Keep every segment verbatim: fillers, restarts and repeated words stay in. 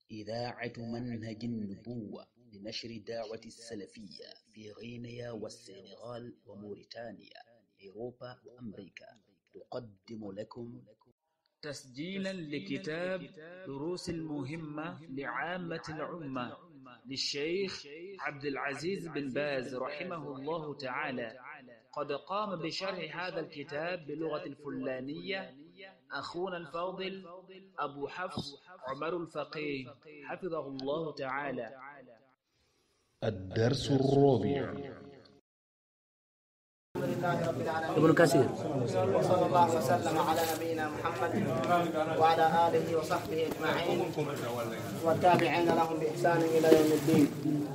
إذاعة منهج النبوة لنشر الدعوة السلفية في غينيا والسنغال وموريتانيا أوروبا وأمريكا تقدم لكم تسجيلا لكتاب دروس المهمة لعامة الأمة للشيخ عبد العزيز بن باز رحمه الله تعالى. قد قام بشرح هذا الكتاب بلغة الفلانية أخونا الفاضل أبو حفص عمر الفقيه حفظه الله تعالى. الدرس الرابع. ابن كثير. وصلى الله وسلم على نبينا محمد وعلى آله وصحبه أجمعين والتابعين لهم بإحسان إلى يوم الدين.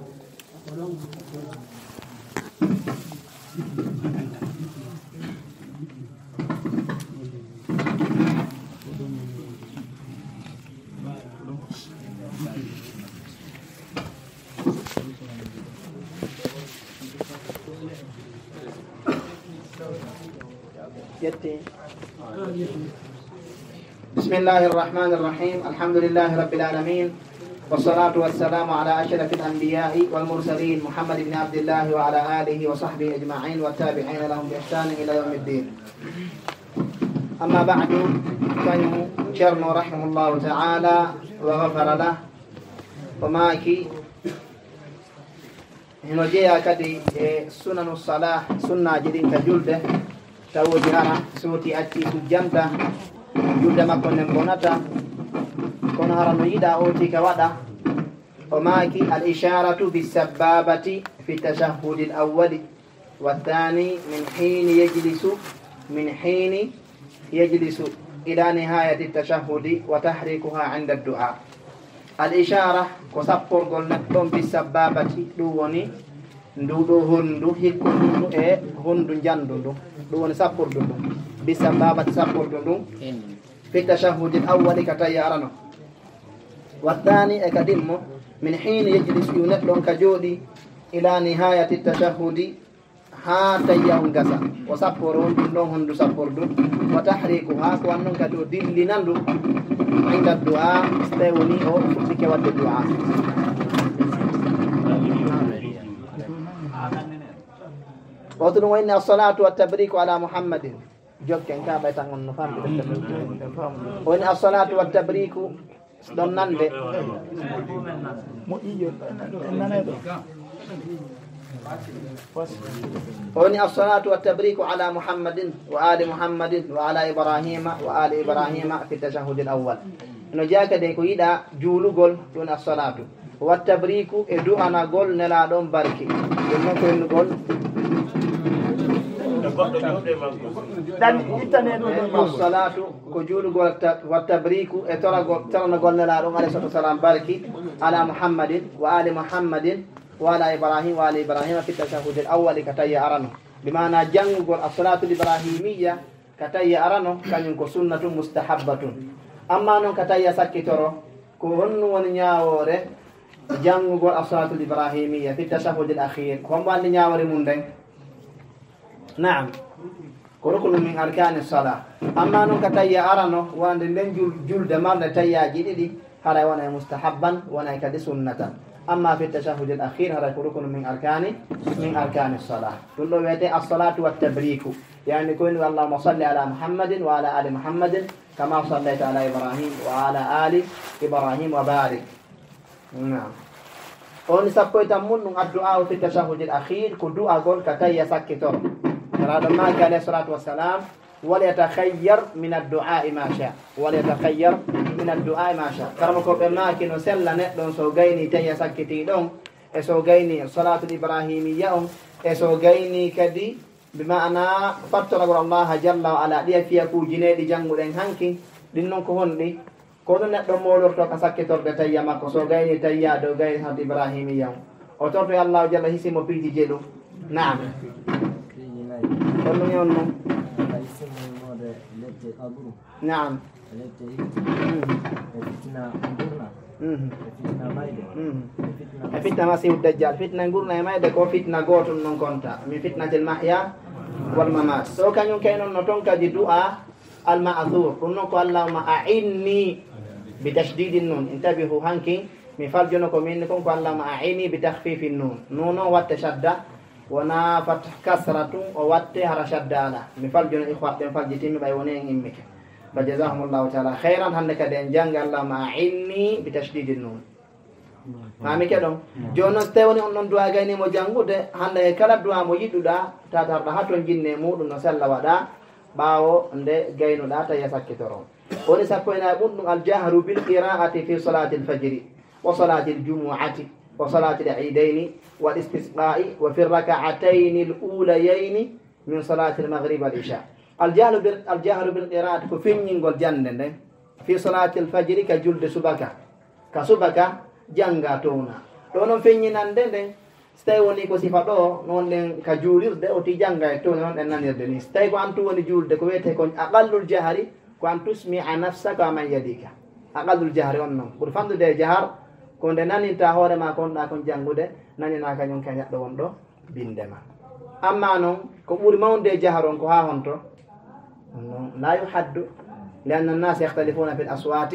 بسم الله الرحمن الرحيم. الحمد لله رب العالمين، والصلاة والسلام على أشرف الأنبياء والمرسلين محمد بن عبد الله وعلى آله وصحبه أجمعين والتابعين لهم بإحسان إلى يوم الدين. أما بعد، كان شرنا رحمه الله تعالى وغفر له وماكي هنوجيا كدي سنن الصلاة سنة جديد تجلده tawuji hara suuti acci sujjanta julde makko nden bonata kono hara no yiɗa oti ka waɗa o maaki al isharatu bisababati fi tashahhudi al awwali wathani min hini yajlisu min hini yajlisu ila nihayati tashahhudi wa tahrikuha inda ad-du'a. al ishara ko sapporgol neɗɗon bisababati ɗum woni nduɗo hondu hikkundu e hondu jandu ndu ɗum woni sappurdu ndu bisababati sappurdu ndu fi tashahhudi al awwali ka tawi arano wathani e kadimmo min hini yejlisu yu neɗɗon ka jooɗi ila nihayati tashahhudi ha tawi on gasa o sapporo on ɗum ɗon hondu sappurdu wa tahriku ha ko wannon kadi o dillinandu inda du'a so tawi woni o fuɗɗike wadde du'a. وقت وإن الصلاة والتبريك على محمد جوكن كابا تانغون نفهم وإن الصلاة والتبريك دونان دي وإن الصلاة والتبريك على محمد وآل محمد وعلى إبراهيم وآل إبراهيم في التشهد الأول إنه جاك ديكو يدا جولو قول دون الصلاة والتبريك إدو أنا قول نلا دون باركي إنه كل قول الصلاة كجول والتبريك ترى ترى قلنا لا عليه الصلاة والسلام باركي على محمد وآل محمد وعلى إبراهيم وآل إبراهيم في التشهد الأول كتاي أرانو بمعنى جنگ الصلاة الإبراهيمية كتاي أرانو كان ينكو سنة مستحبة أما نون كتاي سكي ترى كون ونياوري جنگ الصلاة الإبراهيمية في التشهد الأخير كون ونياوري مندين. نعم كركن من أركان الصلاة. أما نون كتايا أرانو وان لين جل جل دمان تايا جديدي هذا وانا مستحبا وانا كدي سنة. أما في التشهد الأخير هذا كركن من أركان من أركان الصلاة. كل ويتي الصلاة والتبريك يعني كل اللهم صل على محمد وعلى آل محمد كما صليت على إبراهيم وعلى آل إبراهيم وبارك. نعم. on sappo tamun nung addu'a fi tashahhud al-akhir ku du'a gol kataya sakkitor rada ma ka alayhi salatu wassalam wal yatakhayyar min ad-du'a ma sha wal yatakhayyar min ad-du'a ma sha karamo ko be ma kino sella ne don so gayni taya sakkiti don e so gayni salatu ibrahimiyya on e so gayni kadi bima ana fatara Allah jalla wa ala dia fiya ku jinedi jangulen hanki dinnon ko hondi kono neɗɗo moolorto ka sakkitorde tayya makko so gayni tayya dow gayni hade ibrahimiyam o torto Allah jalla hisimo piiji jeɗu. Naam on ɗum yon noon. Naam e fitna masihu dajjal fitna gurna e mayde ko fitna gotum non konta min fitnatil mahya wal mamat so kañum kay noon no ton kadi du'a al ma'thur ɗum noon ko allahumma a'inni بتشديد النون انتبهوا هانكي مثال جنكم منكم قال اللهم أعيني بتخفيف النون نون والتشدد ونا فتح كسرة وواتها رشد على مثال جن إخوة مثال جتيم بيونين إمك فجزاهم الله تعالى خيرا هنك دين جنگ اللهم أعيني بتشديد النون فهمي كده جونو تيوني أنون دعا غيني مو جنگو ده هنده كلا دعا مو يدو دا تاتر ده هاتون جنة مودو نسال ودا باو نده غينو دا تيساكي ترون وني سابوينا يقول الجهر بالقراءة في صلاة الفجر وصلاة الجمعة وصلاة العيدين والاستسقاء وفي الركعتين الأوليين من صلاة المغرب والعشاء الجهر الجهر بالقراءة كفين ينقل جنة في صلاة الفجر كجلد سبكة كسبكة جنغا تونا دونو فين ينندن stay woni ko sifato non den ka julirde o ti janga to non en nanirde ni stay ko antu woni julde ko wete ko aqallul jahri ko an tusmi'a nafsaka man yadika aqallul jahri on non bur fandude jahar ko nde naninta hoore ma kon da kon jangude nanina ka nyon ka yaddo won do bindema amma non ko buri mawnde jaharon ko ha honto non la yuhaddu لأن الناس يختلفون في الأصوات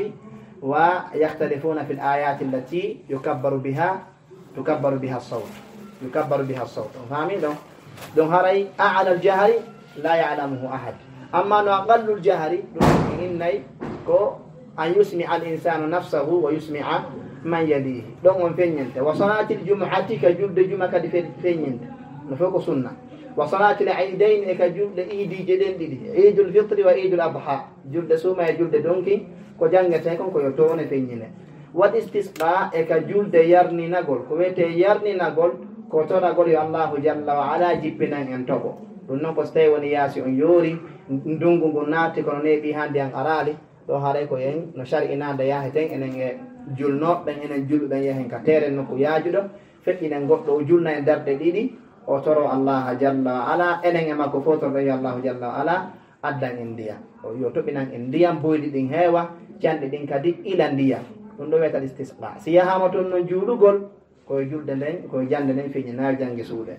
ويختلفون في الآيات التي يكبر بها تكبر بها الصوت يكبر بها الصوت فاهمين دون دون هاي أعلى الجهر لا يعلمه أحد أما أقل الجهر إني كو أن يسمع الإنسان نفسه ويسمع من يليه دون فينينت وصلاة الجمعة كجلد جمعة فينينت نفوق سنة وصلاة العيدين كجلد إيدي جدين دي عيد الفطر وعيد الأضحى جلد سوما جلد دونكي كو جانغتيكم كو يتون فينينت والاستسقاء كجلد يرني نقول كويت يرني نقول كوتو نقول يا الله جل وعلا جبنا ينتبه دون بستي ونياسي on yori ndungu gonati kono nebi hande an arali do hare ko yen no shari inanda yaheten enen e julno ben enen julu ben yahen ka tere no ko yajudo feddina goddo julna e darde didi o toro Allah jalla ala enen e makko fotor be Allah jalla ala addan indiya o yo tobinan indiyam boydi din hewa jande din kadi ila ndiya ɗum ɗo wiyata istisqa si yahama toon no juulugol koye julde nden koye jande nden feñi naari jangi suuɗe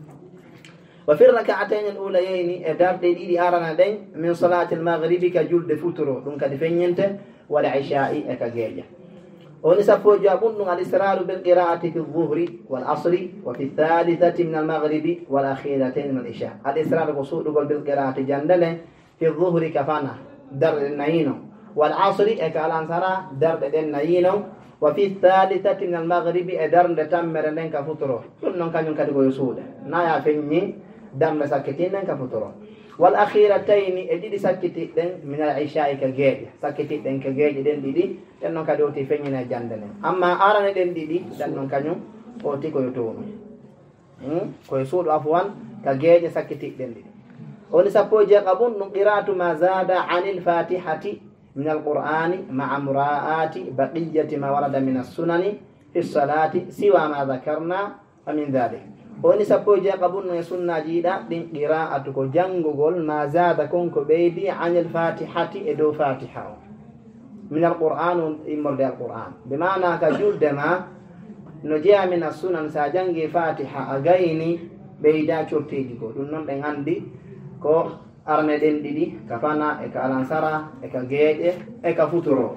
wa fi raka'atayn al-ulayayni e darɗe ɗiɗi arana ɗen min salati al-maghribi ka julde futuro ɗum kadi feññinte wala isha'i e ka geeƴa woni sappoji a ɓum ɗum al-israru bil qira'ati fi dhuhri wal asri wa fi thalithati min al-maghribi wal akhiratayn min al-isha al-israru ko suuɗugol bil qira'ati jande nden fi dhuhri ka fana darɗe nayino والعصر اكالان سرا درد دين نينو وفي الثالثة من المغرب ادرن تمر لنك فطرو كنن كانون كدغو يسود نايا فيني دم سكتين لنك فطرو والاخيرتين ادي سكتي دين من العشاء كجيج سكتي دين كجيج دين ديدي دين نون كادوتي فيني نا جاندن اما اران دين ديدي دين نون كانون اوتي كو يتو هم كو يسود عفوا كجيج سكتي دين ديدي ولي سبوجي قبون قراءة ما زاد عن الفاتحة من القرآن مع مراعاة بقية ما ورد من السنن في الصلاة سوى ما ذكرنا ومن ذلك وني سبوجي قبول سنة جيدة دين قراءة جنغول ما زاد كونك بيدي عن الفاتحة إدو فاتحة من القرآن إمر القرآن بمعنى كجول دما نجي من السنن ساجنغي فاتحة أغيني بيدا شرطي ديكو دونن دين عندي كو arne den didi kafana e ka alansara e ka geeje e ka futuro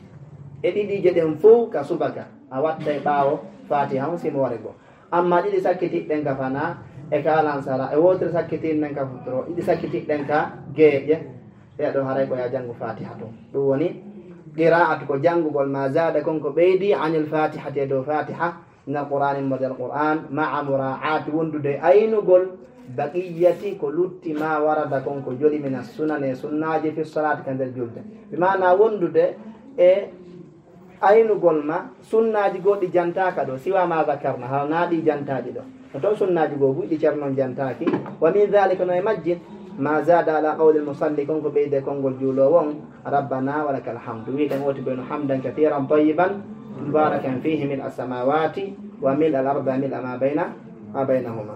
e didi je den fu ka subaka a watta e bawo fatiha on simo warego amma didi sakkiti den kafana e ka alansara e wotre sakkiti den ka futuro didi sakkiti den ka geeje e do haray ko ya jangu fatiha to do woni qira'atu ko jangugol ma zada konko beedi anil fatihati do fatiha min alquran model quran ma'a mura'ati wondude aynugol بقيتي كلوتي ما ورد كونكو جولي من السنن سناجي في الصلاة كان الجلد بمعنى وندد اي اينو غولما سناجي غودي جانتا كادو سوى ما ذكرنا ها نادي جانتا دي دو تو سناجي غوبو دي چرنون جانتاكي ومن ذلك نو مجد ما زاد على قول المصلي كونكو بيد كونغو جولو وون ربنا ولك الحمد وي كان وتي بين حمدا كثيرا طيبا مباركا فيه ملء السماوات وملء الارض ملء ما بين ما بينهما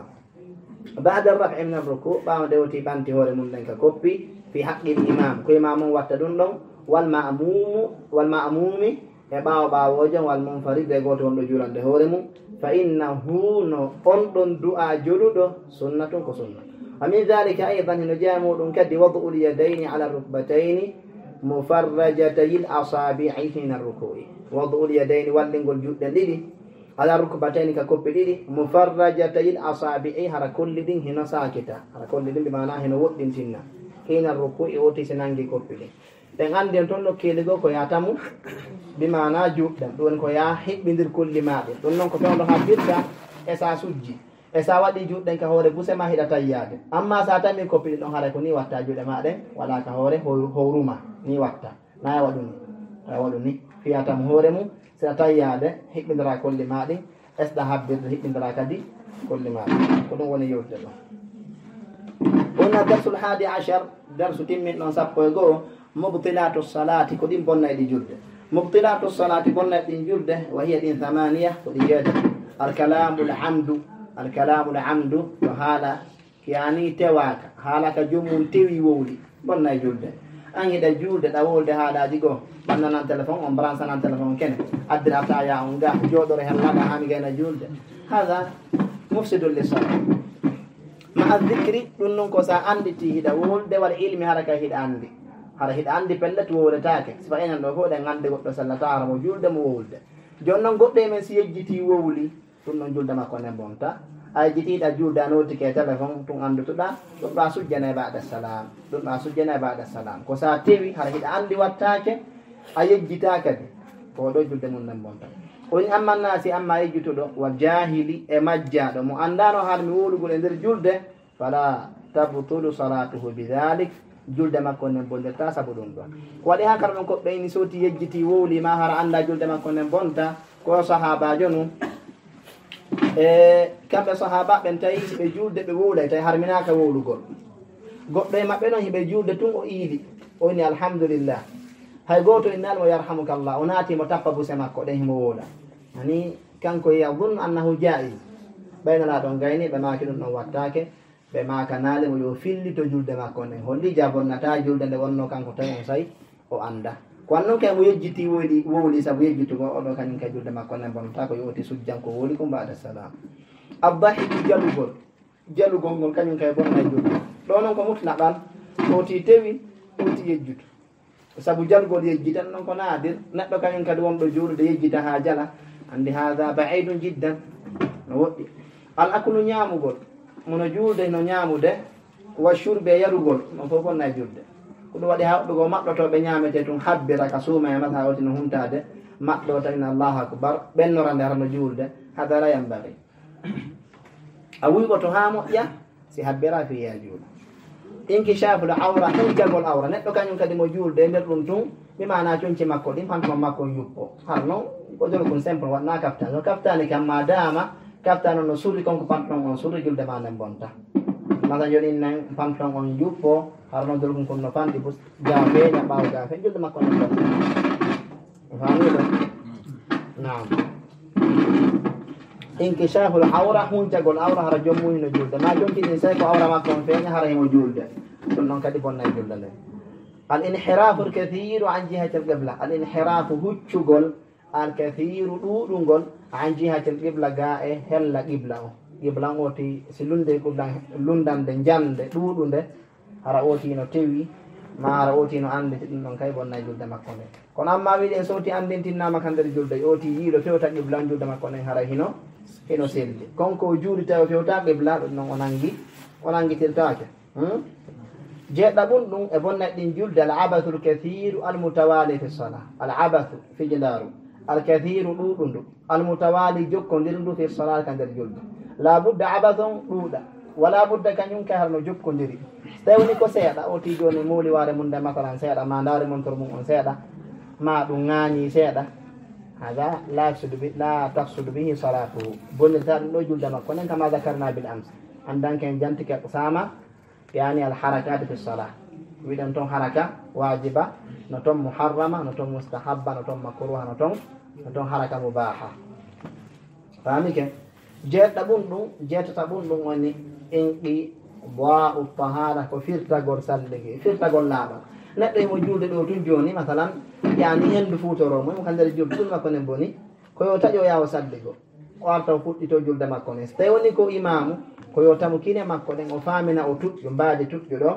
بعد الرفع من الركوع بعد دوتي بانتي هوري من دنك كوبي في حق الإمام كي إمام واتدون لهم والمأموم والمأموم يباو باوجا والمنفرد يقول تون رجولا دهوري من فإنه نقندن دعاء جلود سنة كسنة ومن ذلك أيضا نجامو كد وضع اليدين على الركبتين مفرجتي الأصابع حين الركوع وضع اليدين واللنجل جدا لدي على الركبتين ككوب لدي مفرجتي الأصابع هر كل دين هنا ساكتا هر كل دين بمعنى هنا وقت تنا حين الركوع أوتي سنانجي كوب لدي dengan dia tondo keligo ko yatamu bimana juddan don ko ya hibbindir kulli maade don non ko fewdo habirta e sa sujji e sa wadi judden ka hore buse ma hidata yaade amma sa tami ko pidi don hare ko ni watta jude maade wala ka hore horuma ni watta na waduni ay waduni fiyatam hore mu sa tayyade hibbindira kulli maade es da habbir hibbindira kadi kulli maade ko don woni yodde do ona darsul hadi ashar darsu timmin non sappo go مبطلات الصلاة كدين بنا دي جلد مبطلات الصلاة بنا دي جلد وهي دين ثمانية وديادة الكلام العمد الكلام العمد وهذا يعني تواك هذا كجمل تيوي وولي بنا جلد أني دا جلد دا ولد هذا ديكو بنا نان تلفون أمبران سنان تلفون كنه أدرى تايا أنجا جودر هلا هامي جينا جلد هذا مفسد للصلاة مع الذكر دونن كوسا عندي تي دا ولد والعلم حركة هيد عندي hara hid andi pellet wowletake sifa enen ɗo fof ɗe gande goɗɗo sallatara mo julde mo wowlde joni noon goɗɗo men si yejjiti wowli ɗum noon julde makko nden bonta a yejjitiɗa julde a notike téléphone tun andutuɗa ɗum ɗa sujjana e baɗa salam ɗum ɗa sujjana e baɗa salam ko sa tewi hara hiɗa andi wattake a yejjita kadi ko ɗo julde mum nden bonta oni ammanna si amma yejjutuɗo wa jahili e majjaɗo mo andano har mi wowlugol e nder julde fala tabtulu salatuhu bidalik julde makko nen bondirta sabu ɗum ɗon waɗi ha kala ɗon koɓɓe ini soti yejjiti wowli ma hara anda julde makko nen bonta ko sahabajo nu e kamɓe sahaba ɓen tawi ɓe julde ɓe wowlay tawi harminaka wowlugol goɗɗo e maɓɓe noon hiɓe julde tun o iili o ini alhamdulillah hay goto innalmo yarhamukallah o naati mo tappa buse makko ɗen himo wowla ani kanko yadun annahu jaiz ɓaynana ɗon gayni ɓe maki ɗum ɗon wattake ɓe maka naale mo yo filli to julde makko nden holli jabonnata julde nde wonno kanko tawi on sayi o anda ko annon kay mo yejjiti wowli wowli sabu yejjitugo oɗo kañum kay julde makko nden bonnata ko yowti sujjanko wowli ko mbaɗa salam abdahiku jalugol jalugol ngol kañum kay bonna e julde ɗo noon ko mutlaɓal oti tewi oti yejjutu sabu jalugol yejjitan noon ko naadir neɗɗo kañum kadi wonɗo juulude yejjita ha jala andi hada baidun jiddan no woɗɗi al aklu ñamugol mono julde no ñamude wa shurbe yarugol non fof bonna e julde ko ɗum waɗi haɗɗugo maɗɗotoɓe ñamete tun habbira ka suuma e mata hawti no humtade maɗɗo tawin allahu akbar ɓennorande harano julde hada la yambagi a wuygo to ha moƴƴa si habbira fi ya juuɗe inkishaful awra hujjagol awra neɗɗo kañum kadi mo julde e nder ɗum tun mi mana coñci makko ɗin fantuma makko yuppo har noon ko jolo kon simple waɗna kaftani no kaftani kam ma dama kaftano no surri konko pantalon on surri julde ma nden bonta masa joni nen pantalon on yuppo har noon dolgum kon no fanɗi bus gafeña ɓawo gafe julde makko nden bonta fami ɗo nam inkishaful awra huncagol awra hara jommuni no julde ma jonkiɗin sey ko awra makko on feeña hara himo julde ɗum noon kadi bonna e julde nden al inhirafu l kathiru an jihati l qibla al inhirafu huccugol al kathiru ɗuɗugol an jihati l qibla ga e hella qibla o qibla o oti si lunde qibla lundande jande ɗuɗude hara oti no tewi ma hara oti no anditi ɗum ɗon kay bonna e julde makko nden kono amma wiɗen sowti andintinnama ka nder julde oti yiiɗo fewta qibla julde makko nden hara hino hino selli konko juuɗi tawi fewta qibla ɗum noon o nangi o nangitirtake jeeɗɗa ɓum ɗum e bonna ɗin julde al abathu l kathiru al mutawali fi sala al abathu fijlaru al kathiru ɗuɗundu al mutawali jokkodirndu fi sala ka nder julde la budda abathon ɗuuɗa wala budda kañum kay harno jokkodiri tawi woni ko seeɗa o ti joni muuli waare mum nde masalan seeɗa ma ndaari montor mum on seeɗa ma ɗum ŋaañi seeɗa hada la yafsudu bi la tafsudu bihi salatuhu bonnirta ɗum ɗo julde makko nen kama zakarna bil ams andanke en jantike sama yani al harakat fi salah wiɗen toon haraka wajiba no toon muharrama no toon mustahabba no toon makruha no toon no toon haraka mubaha famike jeeɗɗa ɓum ɗum jeetata ɓum ɗum woni inqi ba'u tahara ko firtagol salligi firtagol laaɓal neɗɗo emo julde ɗo tun joni masalan yani hendu futoromo emo ka nder julde ɗum makko nen boni koyo taƴo yawo salligo o arta o fuɗɗito julde makko nen so tawi woni ko imamu koyo tamu kine makko ɗen o famina o tuƴƴo mbaadi tuƴƴo ɗo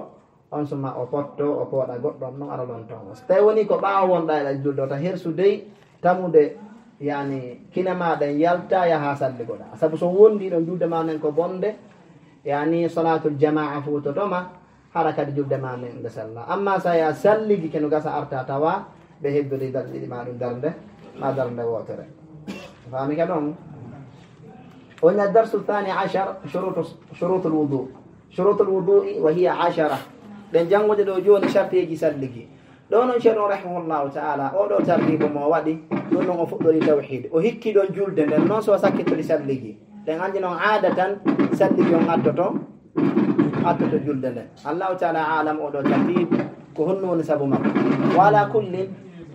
on suma o potto o pooɗa goɗɗon noon ara lon toon so tawi woni ko ɓaawo wonɗa eɗa julde ota hirsu dey tamude yani kine maɗen yalta yaha salligoɗa saabu so wondi ɗon julde ma nen ko bonde yani salatul jamaa futotoma hara kadi julde ma nen nde sella amma sa ya salligi keno gasa arta tawa ɓe heddori darɗe ɗiɗi ma ɗum darde ma darde wotere fami ka ɗon on الدرس الثاني عشر شروط شروط الوضوء شروط الوضوء وهي عشرة ɗen janngude ɗo joni sharteji salligi ɗo noon ceerno rahimahullahu taala oɗo tartibo mo waɗi ɗum noon o fuɗɗori tawhid o hikki ɗon julde nden noon so sakkitori salligi ɗen andi noon aada tan salligi on addoto addoto julde nden allahu taala alam oɗo tartib ko honno woni sabu makko wala kullin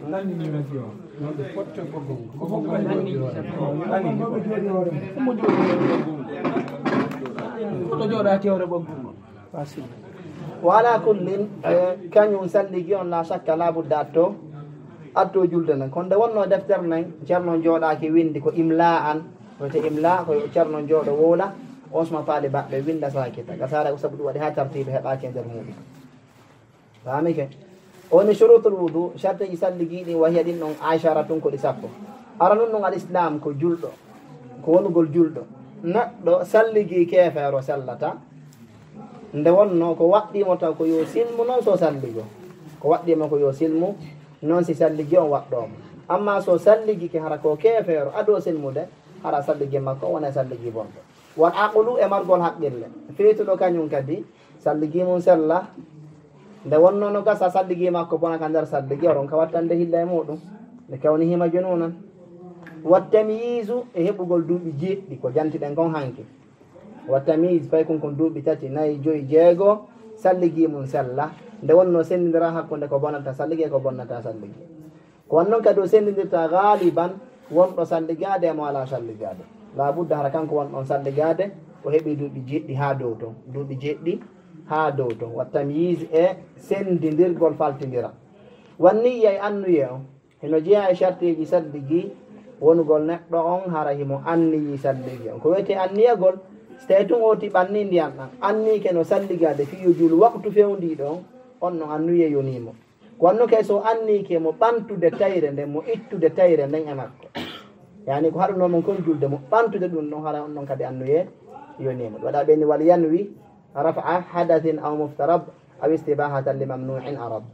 wala kullin kañum salligi on la sakka labudde atto atto julde nden kono nde wonno deftere nen ceerno jooɗaki windi ko imla an wiyete imla ko ceerno jooɗo wowla on suma faali baɓɓe winda sakita gasara ko sabu ɗum waɗi ha tartiɓe heɓaki e nder muɗum famike woni shurutul wudu sharteji salligiɗi wahiya ɗin ɗon ashara tun ko ɗi sappo ara nun ɗum al islam ko julɗo ko wonugol julɗo neɗɗo salligi keefeero sallata nde wonno ko waɗɗimo taw ko yo silmu noon so salligo ko waɗɗimo ko yo silmu noon si salligi on waɗɗomo amma so salligi ke hara ko keefeero ado silmude hara salligi makko wona salligi bonɗo won aqlu e margol haqqille feetuɗo kañum kadi salligi mum sella nde wonno no gasa salligi makko bona ka nder salligi oron ka wattande hilla e muɗum nde kawni hima jununan wattamiyisu e heɓugol duuɓi jeeɗɗi ko jantiɗen kon hanki wattamise fay kon kon duuɓi tati nayyi joyi jeego salligi mum sella nde wonno sendidira hakkude ko bonata salligi e ko bonnata salligi ko wonnoon kadi o sendidirta galiban wonɗo salligade e mo ala salligade labudda hara kanko wonɗon salligade o heeɓi duuɓi jeeɗɗi ha dow ton duuɓi jeeɗɗi ha dow ton wattamise e sendidirgol faltidira wanniya e annuye o heno jeeya e charteji salligi wonugol neɗɗo on hara himo anniyi salligi on ko wiyete anniyagol so tawi tun oti ɓanni ndiyan ɗan annike no salligade fiyo juulu waktu fewdiɗo on on no annuye yonimo ko wanno kay so annike mo ɓantude tayre nden mo ittude tayre nden e makko yani ko haɗunomon kon julde mo ɓantude ɗum ɗon hara on ɗon kadi annuye yonimo ɗo waɗa ɓeni wal yanwi rafa'a hadathin aw muftarab aw istibahatan li mamnu'in arab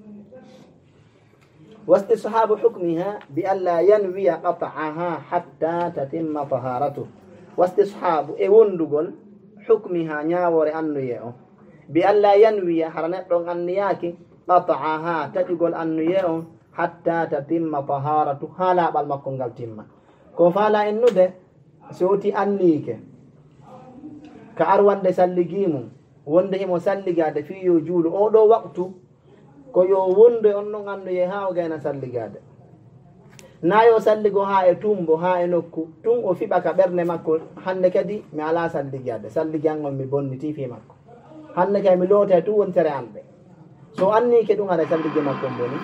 wastishabu hukmiha bi alla yanwiya qat'aha hatta tatimma taharatuh wastishabu e wondugol hukmiha ñawore annuye o bi alla yanwiya hara neɗɗon anniyaki qat'aha taƴugol annuye on hatta tatimma taharatu ha laaɓal makko ngal timma ko faala ennude so woti annike ka arwande salligimum wonde himo salligade fi yo juulu oɗo waktu ko yo wonde on ɗon annuye ha o gayna salligade na yo salligo ha e tumbo ha e nokku tun o fiɓa ka ɓernde makko hande kadi mi ala salligade salligangol mi bonniti fi makko hande kay mi loota tu wontere anɓe so annike ɗum haɗa salligi makko boni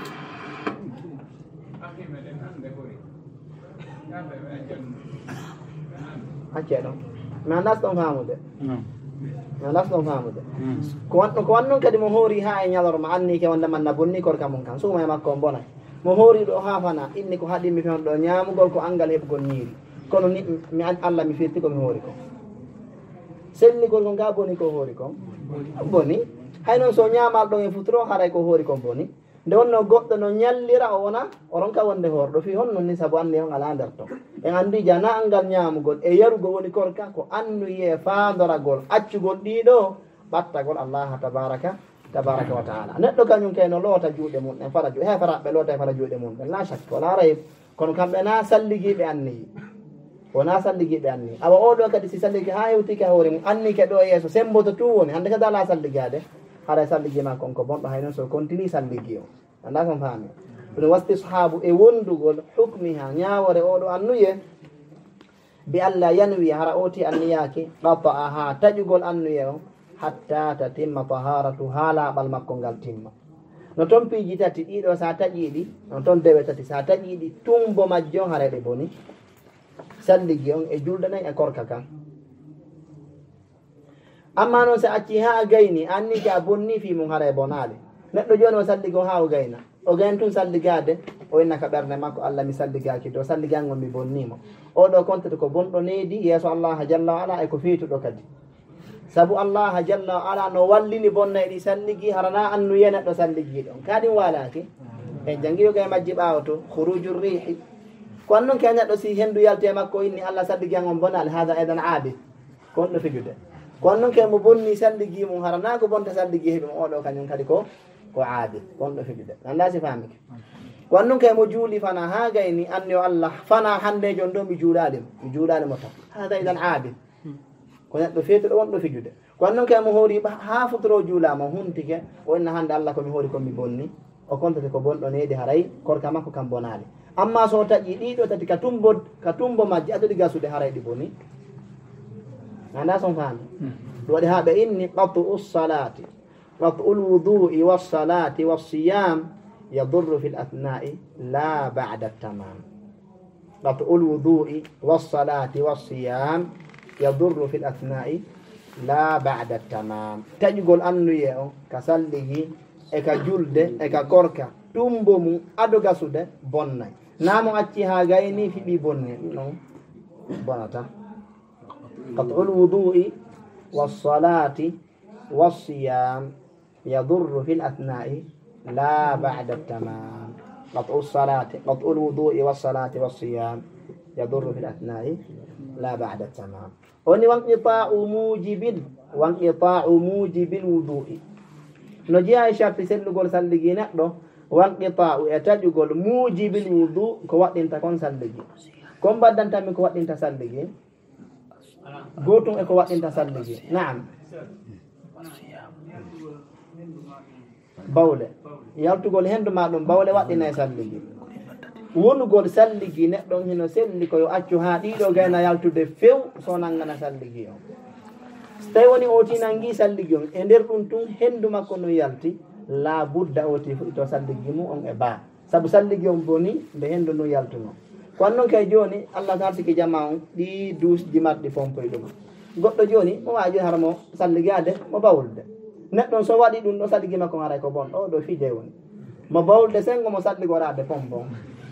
acce ɗon mi andas ɗon famude mi andas ɗon famude ko wanno ko wannon kadi mo hoori ha e ñalorma annike wonde manna bonni korka mum kan suuma e makko bonay mo hoori ɗo ha fana inni ko haɗimi fen ɗo ñamugol ko angal heɓugol ñiiri kono ni mi Allah mi firti ko mi hoori ko selligol ko nga boni ko hoori ko boni hay noon so ñamal ɗon e futuro haray ko hoori ko boni nde wonno goɗɗo no ñallira o wona oron ka wonde hoorɗo fi honnon ni saabu anni on ala nder to en andi jana angal ñamugol e yarugol woni korka ko annuye faandoragol accugol ɗiɗo ɓattagol Allah tabaraka tabaraka wa taala neɗɗo kañum kay no loota juuɗe mum en fara juuɗe he faraɓe loota e fara juuɗe mum ɗen la chaque wala rayib kono kamɓe na salligiɓe anniyi wona salligiɓe anni awa oɗo kadi si salligi ha hewtiki a hoore mum annike ɗo e yeeso semboto tu woni hande kadi ala salligade haɗa salligi ma konko bonɗo hay noon so continue salligi o anda kon faami ɗum wastishabu e wondugol hukmiha ñawore oɗo annuye bi Allah yanwi hara oti anniyaki qata'a ha taƴugol annuye o hatta tatimma taharatu ha laaɓal makko ngal timma no toon piiji tati ɗiɗo sa taƴiɗi no toon dewe tati sa taƴiɗi tumbo majjo hareɗe boni salligi on e julde nayi e korka kan amma non sa acci ha gayni anni ka bonni fi mun hare bonale neddo joni o salligo ha o gayna o gayn tun salligade o inna ka berne makko Allah mi salligaki do salligango mi bonnimo o do konta ko bondo needi yeso Allah jalla wa ala e ko fiitudo kadi sabu Allah jalla wa ala no wallini bonna e salligi harana annu yena do salligi don kadi walaki e jangiyo kay majji bawto khurujur rihi kon non kanya do si hendu yalte makko inni Allah salligango bonal hada aidan aabid kon do fijude kon non kay mo bonni salligi mo harana ko bonta salligi hebe o do kanyum kadi ko ko aabid kon do fijude anda si famike kon non kay mo juuli fana ha gayni anni Allah fana hande jon do mi juulade mi juulade mo ta hada aidan aabid ko neddo feeto do won do fijude kon non kay mo hori ha futro juulama huntike o inna hande Allah ko mi hori ko mi bonni o kontate ko bondo needi haray korka makko kam bonali amma so taji dido tati katumbo katumbo majji adodi gasude haray di boni anda son fami do wadi habe inni qatu us-salati qatu al-wudu'i was-salati was-siyam yadurru fil athna'i la ba'da at-tamam qatu al-wudu'i was-salati was-siyam yadurru fil athna'i la ba'da at-tamam tajgol annu yeo kasalligi e ka julde e ka korka tumbo mum adoga sude bonnay namo acci ha gayni fiɓi bonne non bonata qat'ul wudu'i was-salati was-siyam yadurru fil athna'i la ba'da at-tamam qat'us salati qat'ul wudu'i was-salati was-siyam yadurru fil athna'i la ba'da at-tamam oni wanqita'u mujibil wanqita'u mujibil wudu'i no jiya shafi sellugol salligi neddo wanqita'u e tajugol mujibil wudu ko waddinta kon salligi kon baddanta mi ko waddinta salligi gotum e ko waddinta salligi na'am bawle yaltugol hendu ma dum bawle waddina e salligi wonugol salligi neddo hino selli ko yo accu ha dido gayna yaltude few so nangana salligi o stay woni oti nangi salligi on e der dum tun hendu makko no yalti la budda oti fu to salligi mu on e ba sabu salligi on boni be hendu no yaltuno kon non kay joni Allah tarti ki jama on di douze di mardi pompo dum goddo joni mo waaji harmo salligi ade mo bawulde neddo so wadi dum do salligi makko haray ko bon o do fije woni mo bawulde sengo mo salligo rade pompo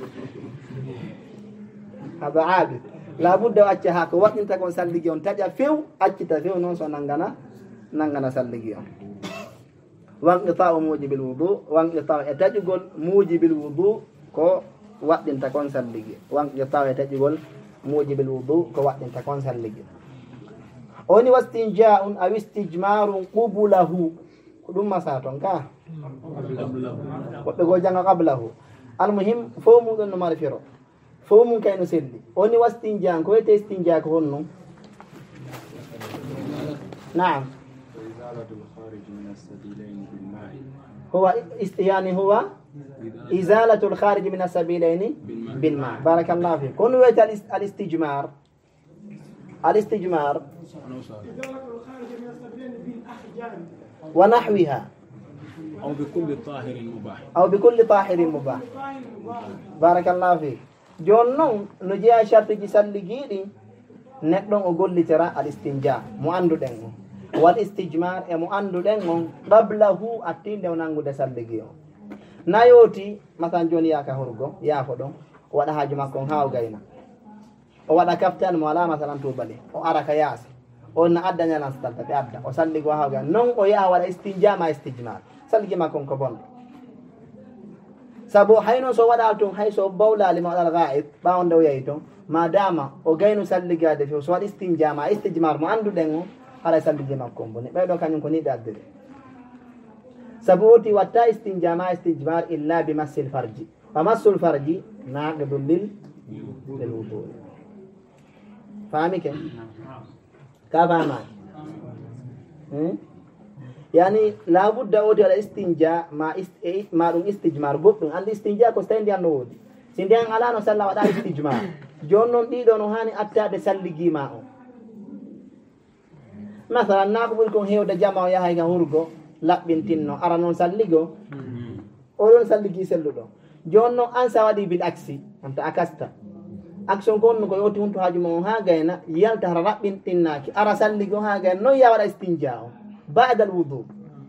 hada aadi la budda acca ha ko waɗinta kon salligi on taƴa few accita few noon so nangana nangana salligi on wanqita'u mujibil wudu wanqita'u e taƴugol mujibil wudu ko waɗinta kon salligi wanqita'u e taƴugol mujibil wudu ko waɗinta kon salligi oni wastinja'un aw istijmarun qubulahu ko ɗum masa ton ka woɓɓe go janga qablahu almuhim fo muɗon no mari firo fo mum kayno selli oni wastinja ko wete istinja ko honno na'am هو يعني هو إزالة الخارج من السبيلين بالماء بارك الله فيك كون ويت الاستجمار الاستجمار ونحوها أو بكل طاهر مباح أو بكل طاهر مباح بارك الله فيك جون نون نجي شرط جسلجيدي نقدم أقول لترى الاستنجاء مؤندو دنو والاستجمار مؤندو دنو قبله أتين دون أنغو دسلجيو نايوتي مثلا جون ياكا هرغو يافدو ودا حاجة مكون هاو غاينا ودا كفتان مولا مثلا توبالي o araka yaasi on adda nyalan stalta be adda o salligo haaw gan non o yaa wada istinja ma istijmar salligi makon ko bon sabo hayno so wada alton hayso bawlali ma dal ghaib ba on do yeyto madama o gayno salligade fi so wada istinja ma istijmar mo andu den o ala salligi makon bon be do kanyum ko ni dadde saboti watta istinja ma istijmar illa bi masil farji fa masul farji naqidul lil lil wudu فاهمك كفاهمان يعني لابد أودي على استنجاء ما است ما دون استجمار قبل عند استنجاء كوستين ديان نودي سنديان على نسلا ودا استجمار جونون دي دونو هاني أتا بسلجي معه مثلا ناقبل كون هيو دجامع يا هاي كهورغو لا بنتينو أرانون سلجو أولون سلجي سلودو جونو أنسى ودي بالعكسي أنت أكاستا action kon ko yoti hunto haaju mo ha gayna yalta hara rabbin tinnaki ara salligo ha gayna non ya wada istinja o ba'da al-wudu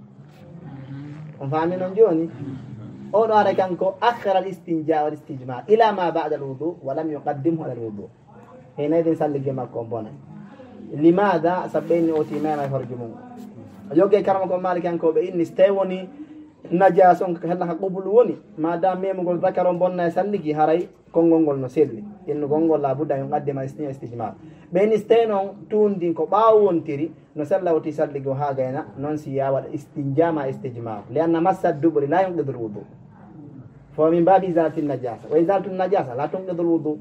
on fami non joni o do ara kanko akhara al-istinja wal istijmar ila ma ba'da al-wudu wa lam yuqaddimhu ala al-wudu hina idin sallige makko bona limadha sabbaini oti ma ma farjumu yoge karama ko malik kanko be inni stewoni najason ko hella qabul woni madam memugol zakaron bonna salligi haray kongol ngol no selli inno gongol la budda yon gadde ma isni istijmar beni steno tundi ko baawontiri no sallawti salligo ha gayna non si ya wada istinjama istijmar lianna massa dubri la yunqidul wudu fa min babi zati najasa wa izalatu najasa la tunqidul wudu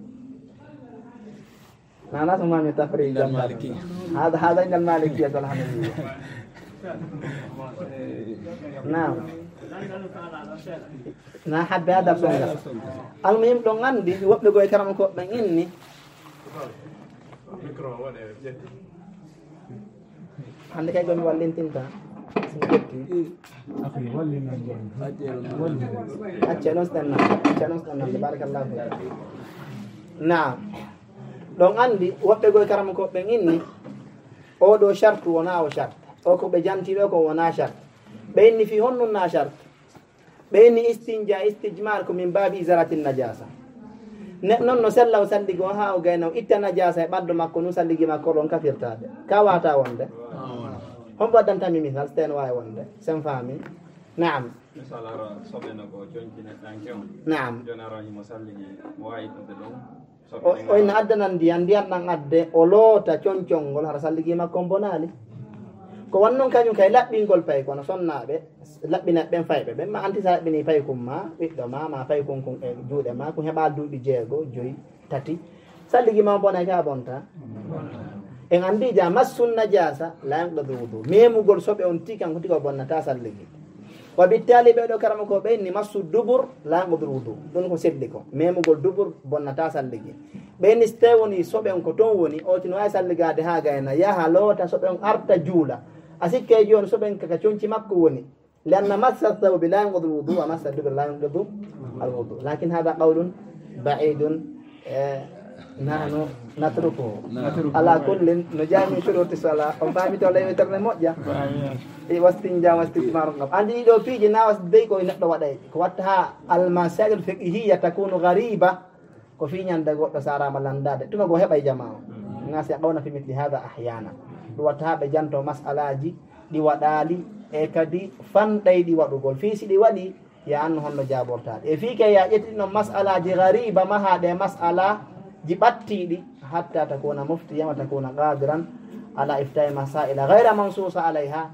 nana sama mi tafri maliki hada hada inda maliki ya alhamdulillah naam na habbe hada songa almuhim do ngandi wobbe goy karam ko ben inni micro wone jetti hande kay gon wallintinta sinjetti akhi wallin wallin acce non stanna acce non stanna barakallahu fiik naam don andi wobbe goy karam ko ben inni o do shartu wona o shart o ko be janti do ko wona shart be inni fi honnun na shart be inni istinja istijmar ko min babi zaratin najasa ne non no sella o salligo ha o gayno itta najasa e baddo makko nu salligi makko don kafirtade ka wata wonde hon baddan tammi misal sten way wonde sen fami na'am misalara sobena ko jonjina tankeon na'am jonara mo salligi mo wayi to don o ina addanan ndiyan ndiyan ɗan adde o loota concongol hara salligi makko bonali ko wannon kañum kay laɓɓingol pay kono sonnaɓe laɓɓinaɓe ɓen fayɓe ɓen ma anti sa laɓɓini pay kum ma ɓiɗɗo ma ma pay kum kum e juuɗe ma ko heɓa duuɓi jeego joyi tati salligi ma bona ka bonta en andi ja massun najasa la yanqadu wudu memugol soɓe on ti kanko tigi o bonnata salligi wa bittali ɓeɗo karama ko ɓenni massu dubur la yanqadu wudu ɗum ko seddi ko memugol dubur bonnata salligi ɓenni so tawi woni soɓe on ko toon woni oti no wawi salligade ha gayna yaha loota soɓe on arta juula a sikke joni soɓen kaka conci makko woni lianna massa thawbi la yanqadu wudu wa massa dubur la yanqadu al wudu lakin hada qawlun ba'idun nahnu natrukuhu ala kullin no jami shuruti sala on fami to lewi terne moƴƴa e wastinja wastijmar ngam andi ɗo piiji nawas dey koye neɗɗo waɗay ko watta ha almasail fiqhiya takunu ghariba ko fiñande goɗɗo sarama landade tuma go heɓay jama o ngasi qawna fi mithli hada ahyana ɗum watta ha ɓe janto masalaji ɗi waɗali e kadi fanɗay ɗi waɗugol fi si ɗi waɗi ya anno honno jabortade e fi ke ya ƴettino masalaji ghariba mahaɗe masala ji ɓattiɗi hatta takuna muftiyan wa takuna qadiran ala iftai masaila ghayra mansusa alayha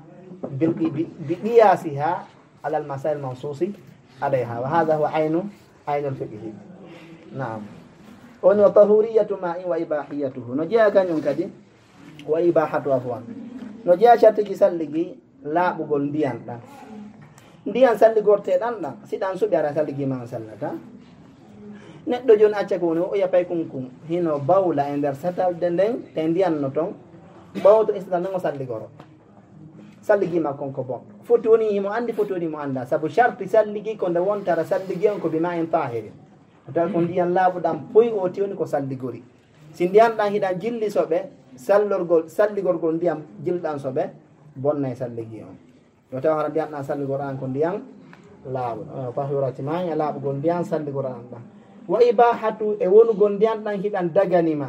biqiyasiha ala almasail mansusi alayha wa hadha huwa aynu aynu alfiqhi na'am on wa tahuriyatu ma'in wa ibahiyatuhu no jeya kañum kadi wa ibahatu afwan no jeya shartiji salligi laaɓugol ndiyan ɗan ndiyan salligorteɗan ɗan siɗan suɓi ara salligi ma sallata neɗɗo joni acca ko woni o yapay kunkum hino bawla e nder satalde nden te ndiyanno toon ɓawto istal nden o salligoro salligi makko ko bon foti woni himo andi foti woni mo anda saabu sharti salligi ko nde wontara salligi on ko bima en tahiri taw ko ndiyan laaɓuɗan poyi o tiwni ko salligori si ndiyan ɗan hiɗan jilli soɓe sallorgol salligorgol ndiyam jilɗan soɓe bonna e salligi on yo taw hara ndiyan ɗan salligoran ko ndiyan laaɓuɗo fahuratimaya laaɓugol ndiyan salligoran ɗan wa ibahatu e wonugol ndiyan ɗan hiɗan daganima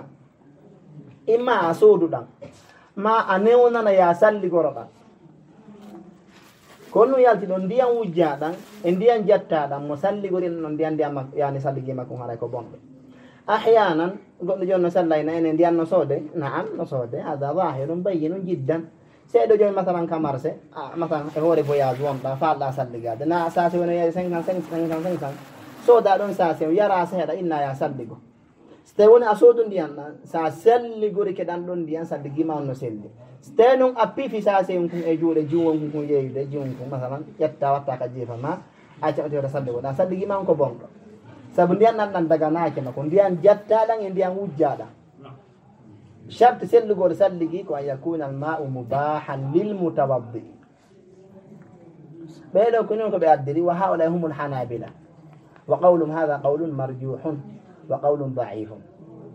imma a sooduɗan ma a newnana ya salligoro ɗan kono yalti ɗon ndiyan wujjaɗan e ndiyan jattaɗan mo salligorina ɗon ndiyan ndiyan yani salligi makko haray ko bonɗo ahyanan goɗɗo joni no sallayna ene ndiyan no soode naam no soode hada zahirun bayyinun jiddan seeɗo joni masalan ka marché masalan e hoore voyage wonɗa falɗa salligade na sasi wona yeeyi cinquante cinq cinquante cinq cent soda ɗon sase yara seeɗa inna ya salligo so tawi woni a soodu ndiyan ɗan sa salligori keɗan ɗon ndiyan salligima on no selli so tawi noon a piifi sase on kum e juuɗe jiwon kum kum yeeyude jiwon kum masalan ƴetta watta ka jeefa ma a caɓatewta salligo ɗa salligima on ko bonɗo saabu ndiyan ɗan ɗan daganakema ko ndiyan jattaɗan e ndiyan wujjaɗan charte sellugol salligi ko an yakuna al ma'u mubahan lil mutawaddi ɓeɗo ko non ko ɓe addiri wa haula humul hanabila wa qawlum hadha qawlun marjuhun wa qawlun da'ifun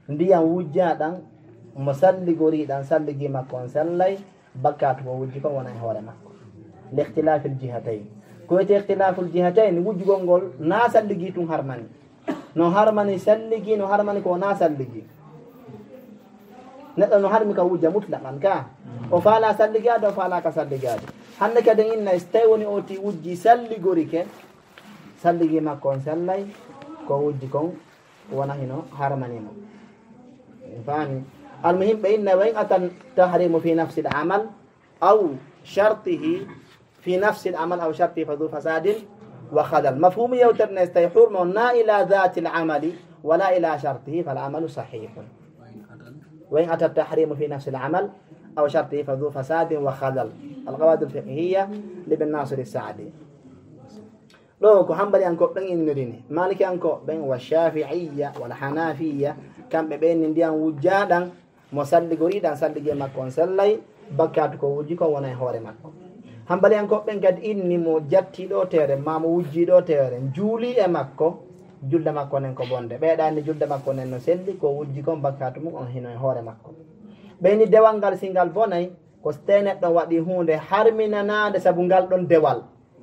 ndiyam wujjaɗan mo salligoriɗan salligi makko on sallay bakkatu ko wujji ko wona e hoore makko l'ihtilafi l jihatayn ko wiyete ihtilafu l jihatayn wujjugol ngol na salligi tun harmani no harmani salligi no harmani ko na salligi neɗɗo no harmi ka wujja mutlaqan ka o faala salligade o faala ka salligade hande kadi inna so tawi woni oti wujji salligori ke salligi makko on sallay ko wujji kon wona hino harmanimo fami المهم بإن وين أتى التحريم في نفس العمل أو شرطه في نفس العمل أو شرطه فذو فساد وخلل مفهوم يوترنا يستيحرمنا إلى ذات العمل ولا إلى شرطه فالعمل صحيح وين أتى التحريم في نفس العمل أو شرطه فذو فساد وخلل القواعد الفقهية لابن ناصر السعدي لو كحنبلي أنكو بين النريني مالك أنكو بين والشافعية والحنافية كم بين نديان وجادا مصلي غريدا صلي مكون سلي بكات كو وجي كو ونا هوري مكو حنبلي أنكو بين قد إني مو جاتي دو تيري مامو وجي دو تيري جولي مكو جلد مكو ننكو بونده بيداني جلد مكو ننو سلي كو وجي كو بكات مو هنا هوري مكو بين دوانغال سينغال بوناي ko stenet ɗon waɗi hunde harminanade sabu ngal ɗon dewal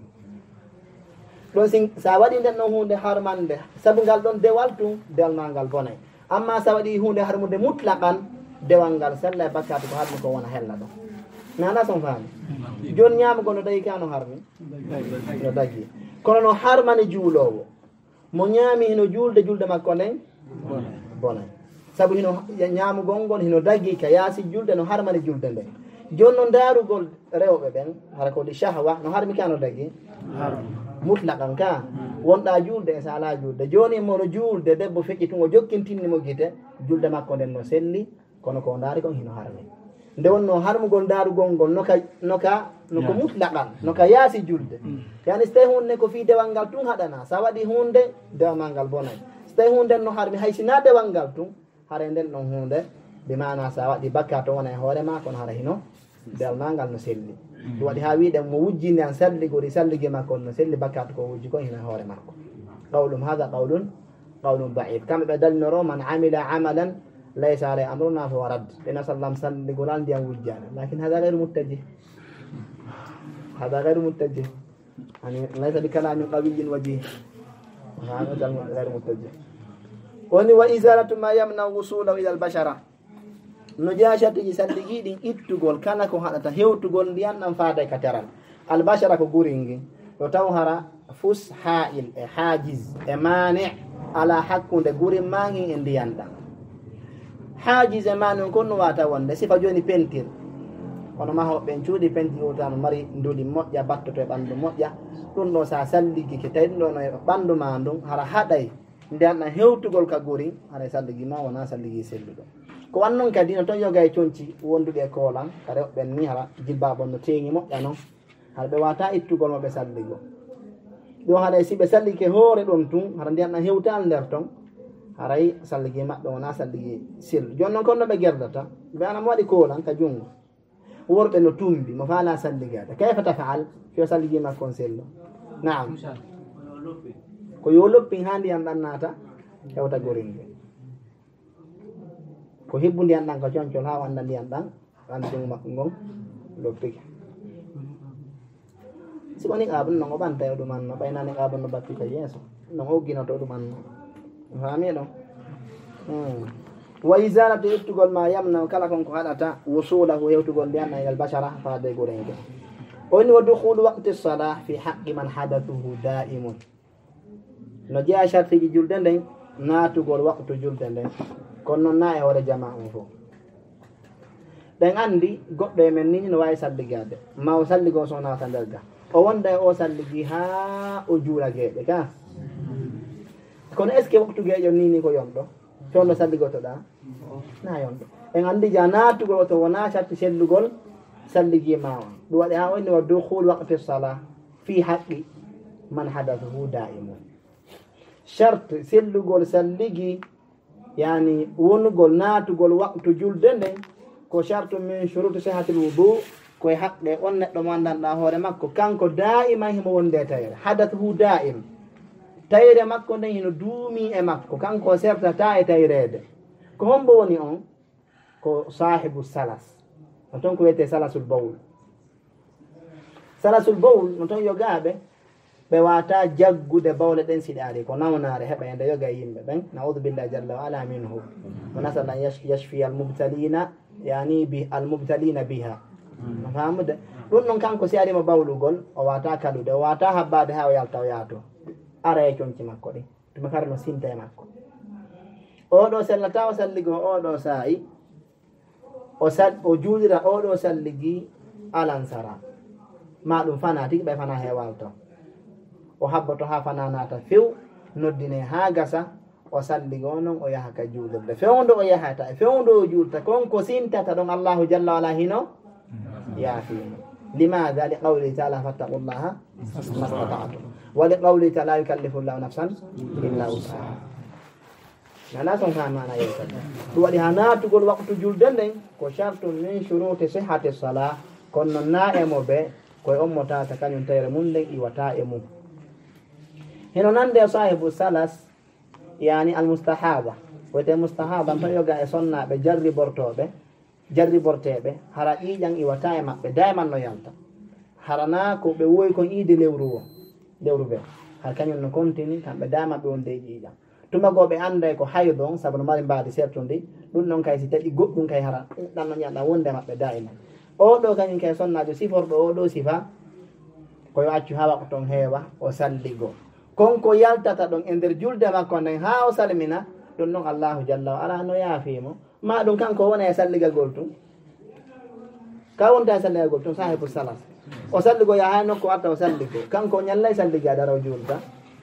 ɗon sin sa waɗi nden ɗon hunde harmande sabu ngal ɗon dewal tun dewal ma ngal bonay amma sa waɗi hunde harmude mutlaqan dewal ngal sella e bakkatu ko harmi ko wona hella ɗon nana son faami joni ñamugo no dayi kano harmi no daggi kono no harmani juulowo mo ñaami hino julde julde makko nden bonay sabu hino ñamugol ngol hino daggi ka yaasi julde no harmani julde nden joni no darugol rewɓe ɓen hara ko li shahwa no harmi ka no daggi mutlaqan ka wonɗa julde e sala julde joni mono julde debbo feƴƴi tun o jokkintinnimo gite julde makko nden no selli kono ko daari kon hino harmi nde wonno harmugol darugol ngol noka noka noko mutlaqan noka yaasi julde yani so tawi hunde ko fi dewal ngal tun haɗana sa waɗi hunde dewal ngal bonay so tawi hunde no harmi hay sina dewal ngal tun hara nden ɗon hunde bi mana sa waɗi bakka to wona e hoore ma kono hara hino dewal ma ngal no selli ɗum waɗi ha wiɗen mo wujjinde an salligori salligi makko no selli bakkatu ko wujji ko hino e hoore makko qawlum hada qawlun qawlun daif kamɓe ɓe dalnoro man amila amalan laysa alay amruna fa rad ɓena sallam salligolal ndiyam wujjade lakin hada gayru muttajih hada gayru muttajih yani laysa bi kalamin qawiyin wajih hada gayru muttajih woni wa izalatu ma yamna wusulahu ila albashara no jaashatiji salligi ɗin ittugol kala ko haɗata hewtugol ndiyan ɗan faada ka teral albashara ko guringi ɗo taw hara fus ha'il e hajiz e mani ala hakkunde gurin magi e ndiyan ɗan hajiz e mani on konno wata wonde sifa joni pentir kono mahoɓɓen cuuɗi pentir wotano mari nduɗi moƴƴa battoto e ɓandu moƴƴa ɗum ɗo sa salligi ke tawi ɗum ɗo no e ɓandu ma ndun hara haɗay ndiyan ɗan hewtugol ka guri hara salligi ma wona salligi selluɗo ko wannon kadi no ton yoga e conci wonduɓe e koolan ka rewɓen ni hara jilbabon no teŋi moƴƴa noon hara ɓe wata ittugol mo ɓe salligo ɗo haɗa si ɓe sallike hoore ɗon tun hara ndiyan ɗan hewtal nder ton haray salligi maɓɓe wona salligi sellu joni noon kon no ɓe gerdata ɓe ana mo waɗi koolan ka junngo worɓe no tumbi mo faala salligade kayfa tafaal fio salligi makkon sellu naam ko yo loppin ha ndiyan ɗan naata hewta gorinde ko hibbu ndiyan ɗan ko concol ha wanda ndiyan ɗan wanda jungo makko ngon loppike si woni qaɓun noon o ɓanta e ɗumanno ɓaynani qaɓun no batti ko yeeso non hogginoto ɗumanno faami ɗon wa isalatu ittugol ma yamna kala kon ko haɗata wusulahu hewtugol ndiyan ɗan e albashara faade gorenge oni wa dukhulu waqti salah fi haqqi man hadathuhu da'imun no jeeya shartiji julde nden naatugol waqtu julde nden kono noon na e hoore jama on fof ɗen anndi goɗɗo e men ni no wawi salligade ma o salligo so naata nder ga o wonda e o salligi ha o juula geeɗe ka kono est ce que waktu geeƴo nini ko yonɗo fewno salligotoɗa na yonɗo en anndi ja naatugol oto wona sarti sellugol salligi ma on ɗum waɗi ha wonni wa dukhul waqti salah fi haqqi man hadathuhu da'imun charte sellugol salligi yani wonugol naatugol waqtu julde nden ko charte min shurutu sihatil wudu koye haqqe on neɗɗo mo andanɗa hoore makko kanko da'iman himo wonde tawre hadathuhu da'im tawre makko nden hino duumi e makko kanko sertata e tayrede ko hombo woni on ko sahibu salas no toon ko wiyete salasul bowl salasul bowl no toon yogaɓe ɓe wata jaggude bawle ɗen siɗaari ko nawnare heɓa ende yoga yimɓe ɓen naudu billah jalla wa ala minhu wa nasal an yashfiya almubtalina yani bi almubtalina biha no famude ɗum noon kanko si arima bawlugol o wata kalude o wata habbade ha o yalta o yaato ara e coñci makko ɗi tuma kara no sinta e makko oɗo sellata o salligo oɗo saayi o sal o juulira oɗo salligi alansara ma ɗum fana tigi ɓe fana hewalto o habboto ha fana nata few noddine ha gasa o salligo noon o yaha ka juulirde fewndo o yahata e fewndo o juulta konko sintata ɗon allahu jalla wala hino yaafino limadha li qawlihi taala fattaqullaha mastata'tum wa li qawlihi taala la yukallifu llahu nafsan illa wusaha nana son kan mana yewta ɗum waɗi ha natugol waktu julde nden ko shartu min shuruti sihhati salah kono na emo ɓe koye ommotata kañum tawre mum nden iwata e mum heno nande sahibu salas yani almustahaba woyte mustahaba to yoga e sonnaɓe jarribortoɓe jarriborteɓe hara ƴiƴan iwata e maɓɓe dayman no yalta harana ko ɓe woyi kon iide lewru o lewru ɓe har kañum no continue kamɓe damaɓe wonde e ƴiƴan tumagoɓe anda ko haydo on saabu no mari mbaadi sertude ɗum noon kay si taƴi goɗɗum kay hara ɗan no ñaɗa wonde maɓɓe dayma oɗo kañum kay sonnajo siforɗo oɗo sifa koyo accu ha waktu ton heewa o salligo konko yaltata ɗon e nder julde makko nden ha o salmina ɗum noon allahu jalla wa ala no yaafimo ma ɗum kanko wona e salligagol tum ka wonta e salligagol tum sahibu salas o salligo ya hay nokko arta o salligo kanko ñallay salliga dara o julta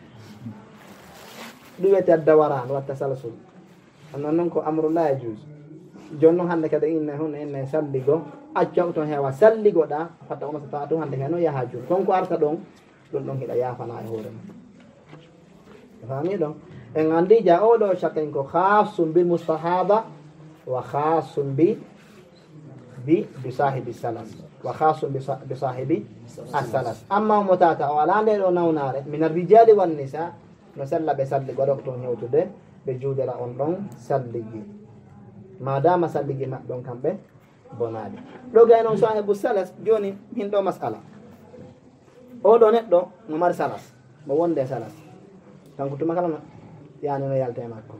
ɗum wiyete addawaran watta salasul non noon ko amrullah e juus joni noon hande kadi inne hono enne salligo acca ton heewa salligo ɗa fatta omo sata tum hande heno yaha juul konko arta ɗon ɗum ɗon hiɗa yaafana e hoore mum fami ɗon en andi ja oɗo chaken ko khasum bil mustahaba wa khasum bi bi bi sahibi salas wa khasum bi sahibi as-salas amma mo tata o ala nde ɗo nawnare min arrijali wan nisa no sella ɓe salligo ɗo ton hewtude ɓe juudera on ɗon salligi madama salligi maɓɓe on kamɓe bonaɗi ɗo gay noon sahibu salas joni min ɗo masala oɗo neɗɗo mo mari salas mo wonde salas kanko tuma kala no yani no yalta e makko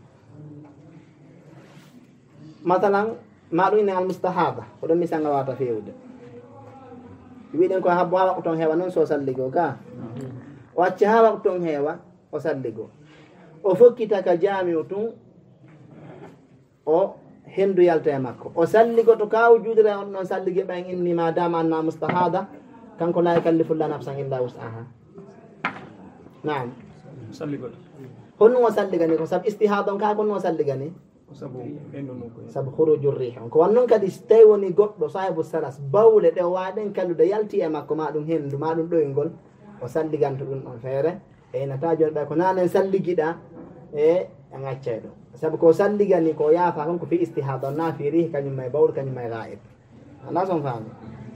masalan ma ɗum ine almustahaba ko ɗon misanga wata fewde wiɗen ko habbo ha waktu ton heewa noon so salligo ka o acci ha waktu ton heewa o salligo o fokkita ka jamiu tun o hendu yalta e makko o salligo to kaw juudire on ɗon salligi ɓen inni madama anna mustahada kanko la yakallifullah nafsan illa wus'aha naam salligo honno o salligani ko sabu istihada on ka ko no salligani sabu enduno ko sabu khurujur rih on ko wannon kadi so tawi woni goɗɗo sahibu salas bawle ɗe waɗen kallude yalti e makko ma ɗum hendu ma ɗum ɗoyngol o salliganto ɗum ɗon feere e nata joni ɓe ko nanen salligiɗa e en accay ɗo sabu ko salligani ko yaafa kon ko fi istihada on na fi rih kañum may bawle kañum may ghaib ala son faami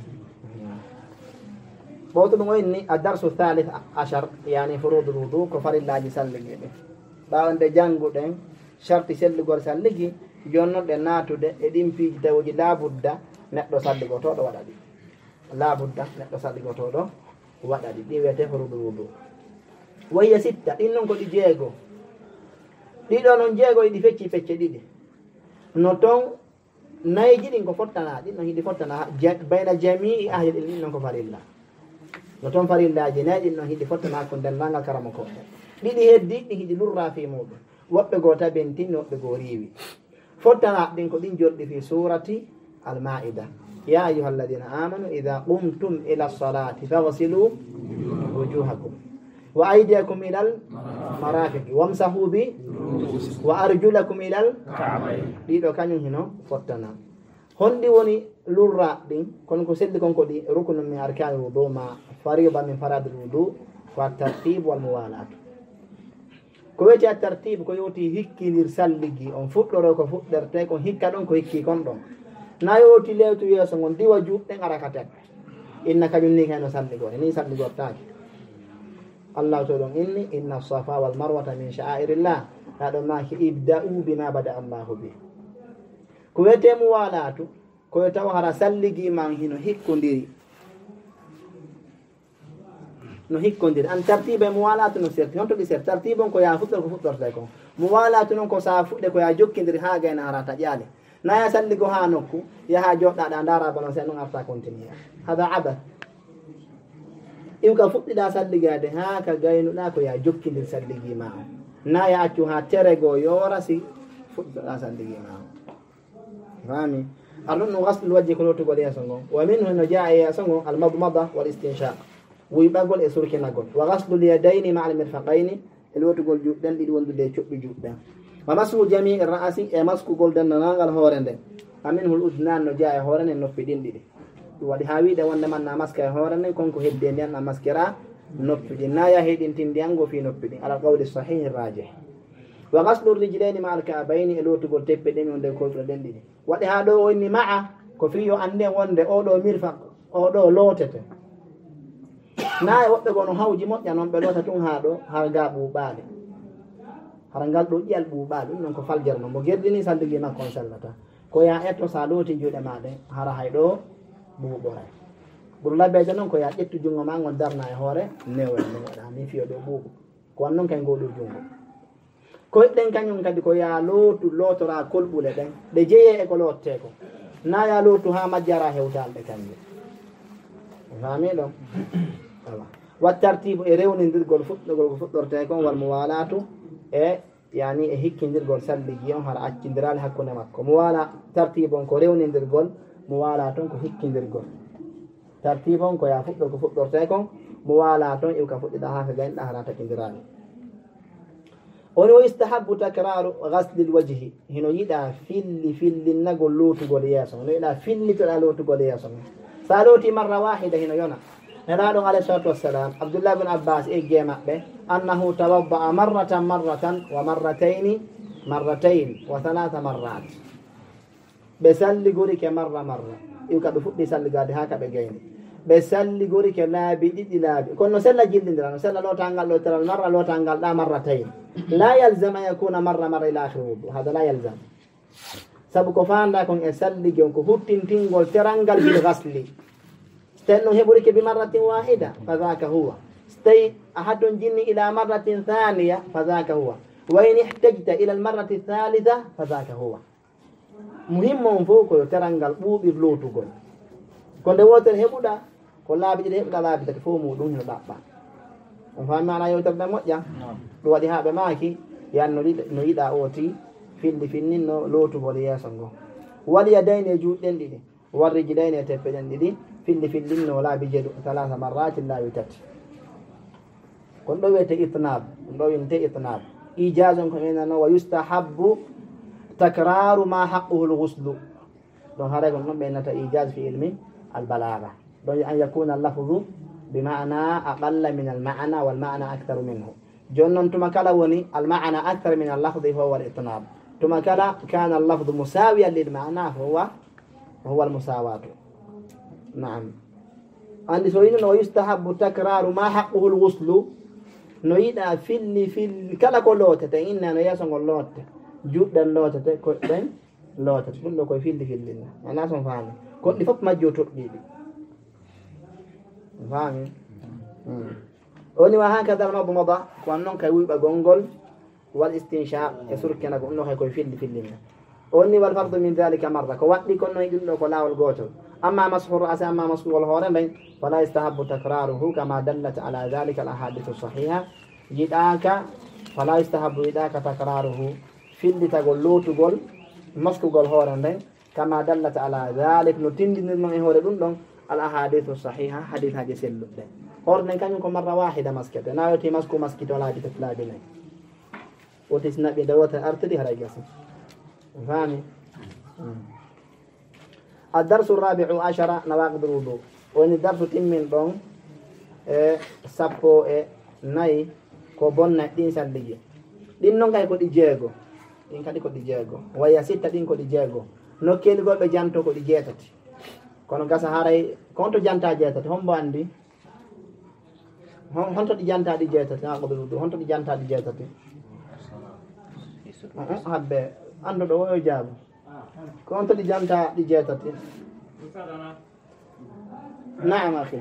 ɓowto ɗum oyni a darsu thalith achar yani furudul wudu ko farillaji salligiɓe ɓawande jannguɗen sharti sellugol salligi jonnoɗe natude e ɗin piiji tawuji labudda neɗɗo salligotoɗo waɗa ɗi labudda neɗɗo salligotoɗo waɗa ɗi ɗi wiyete furudul wudu wayya sitta ɗin noon ko ɗi jeego ɗiɗo noon jeego ɗi fecci pecce ɗiɗi no toon nayji ɗin ko fottanaɗi no hiɗi fottana bayna jamii ahlil ilmi noon ko farilla no toon farillaji nayi ɗin noon hiɗi fottana ko ndendagal karama ko ɗiɗi heddi ɗi hiɗi lurra fi muɗum woɓɓe goo tabentini woɓɓe goo riiwi fottana ɗin ko ɗin jorɗi fi surati al-maida ya ayuha alladina amanu ida qumtum ila lsalati fagsilu wujuhakum wa aydiyakum ila l marafiqi wamsahu bi wa arjulakum ila l ɗiɗo kañum hino fottana honɗi woni lurra ɗin kono ko selli konko ɗi ruknu min arkani wudu ma fariba min faradil wudu ko a tartib wal muwalatu ko weti a tartib ko yowti hikkilir salligi on fuɗɗoro ko fuɗɗerte kon hikka ɗon ko hikki kon ɗon na yowti lewtu yeeso ngon diwa juɗɗen araka teɓɓe inna kañum ni kayno salligo ni salligortaki allah to ɗon inni inna safa wal marwata min sha'airillah هذا ما ابدأوا بما بدأ الله به كويتي موالاتو كويتا وهرا سلجي من هنا هيكونديري no hikkondir an tartibe muwalatu no serti honto di ser tartibon ko ya futto ko futto ko muwalatu non ko sa fudde ko ya jokkindir ha gayna harata jaale na ya salli go ha nokku ya ha jodda da ndara bano sen non arta continue hada abath iw ka fuddi da salli gade ha ka gaynu da ko ya jokkindir salli gi ma na ya accu ha terego yora si fuddo da salli gi ma fami arun ghasl alwajhi ko to gole yasango wa minhu najaa yasango almadmada wal istinshaq ويبقول إسورك نقول وغسل اليدين مع المرفقين الوقت قول جودن دي وندو دي شوب جودن ومسح جميع الرأس مسح قول دن نانغال هورن دي أمنه الأذنان نجاء هورن النفدين دي ودي هاوي ده وند من نمسك هورن كونكو هدين دي نمسكرا نفدين نايا هدين تنديانغو في نفدين على القول الصحيح الراجح وغسل الرجلين مع الكعبين الوقت قول تبدين وند كول دن دي ودي هادو إني معه كفيو أندي وند أودو مرفق أودو لوتته naay wobbe gono hawji modja non be lota tun haado har ga buubaade har ngal do jeel buubaade non ko faljarno mo gerdini saldigi makko sallata ko ya etto sa loti juude maade har haydo buubore bur labbe non ko ya ƴettu jungo ma ngon darna e hoore newe newa ni fiyo do buubu ko non kay ngodo jungo ko den kanyum kadi ko ya lotu lotora kolbule den de jeye e ko lotte ko na ya lotu ha majjara hewdalde kanje fami do والترتيب يرون ندير جول فوت جول فوت درتيكم والموالاة إيه يعني هيك ندير جول سلبيهم هر أجندرال هكونا ماكو موالا ترتيبهم كوريون ندير جول موالاتهم كو هيك ندير جول ترتيبهم كو يا فوت جول فوت درتيكم موالاتهم يوكا فوت ده هاك جين ده هرات أجندرال ونو يستحب تكرار غسل الوجه هنا يدا فيل فيل نقول لوت جول ياسون لا فيل تلا لوت جول ياسون سالوتي مرة واحدة هنا يونا نراد عليه الصلاة والسلام عبد الله بن عباس إجمع به أنه توضأ مرة مرة ومرتين مرتين وثلاث مرات بسل جورك مرة مرة يوكا بفوت بسل قاد هاكا بجين بسل جورك لا بدي لا كنا سلا جلد درنا سلا لو تانغال لو ترى مرة لو تانغال لا مرتين لا يلزم أن يكون مرة مرة إلى آخر هذا لا يلزم سبكو فان لكم يسل جونكو فوتين تينغول ترانغال بالغسل استنو هبورك بمرة واحدة فذاك هو استي أحد جني إلى مرة ثانية فذاك هو وإن احتجت إلى المرة الثالثة فذاك هو مهم فوق ترانغال بو بلوتو غول كون دو ووتر هبودا كون لا بيدي هبدا لا بيدي فومو دون هنا دابا فهم معنا يوتر دموجا دو ودي هابه ماكي يان نو يدا اوتي فيلدي فينين لوتو بوليا سانغو واليدين جودن دي والرجلين تبدن دي فيلدي فيلين ولا بيجدو ثلاث مرات لا يتت كون دو ويتي اطناب دو ينتي اطناب ايجازن كمن ويستحب تكرار ما حقه الغسل دون هذا قلنا بينة إيجاز في علم البلاغة دون أن يكون اللفظ بمعنى أقل من المعنى والمعنى أكثر منه جنن تمكلا وني المعنى أكثر من اللفظ هو الإطناب تمكلا كان اللفظ مساويا للمعنى هو هو المساواة نعم عند سوين ويستحب تكرار ما حقه الغسل نويدا في اللي في كلا كلوت تإننا نياسون كلوت جودا لوت تكوين لوت تقول له كوي في اللي في اللي أنا أسمع فاهم كل فوق ما جوتو بيبي فاهم أوني وهكذا المضمضة كأنهم كيوي بقونغول والاستنشاق يسرك كنا كأنه كوي في اللي في اللي أوني والفرض من ذلك مرة كواتي كنا يقول له كلا والجوتو أما مسح الرأس أما مسح الهورين فلا يستحب تكراره كما دلت على ذلك الأحاديث الصحيحة جداك فلا يستحب جداك تكراره في اللي تقول له تقول مسح الهورين كما دلت على ذلك نتندي من هورين الأحاديث الصحيحة حديث هذه سلوك ده هورين كان يكون مرة واحدة مسكت أنا يتي مسكو مسكت ولا تفلا بني وتسنى بدوات أرتدي هراجسي فاهمي الدرس الرابع عشر نواقض الوضوء وإن الدرس تمين دون إيه سابو إيه ناي كوبونا دين سالدي دين نون كاي كودي جيغو دين كادي كودي جيغو ويا سيتا دين كودي جيغو no keli goɓe janto ko ɗi jeetati kono gasa haray konto janta jeetati hombo andi honto ɗi janta ɗi jeetati ha qoɓe ɗuɗo honto ɗi janta ɗi jeetati habbe anduɗo o yo jaabu ko on to ɗi janta ɗi jeetati naam akhi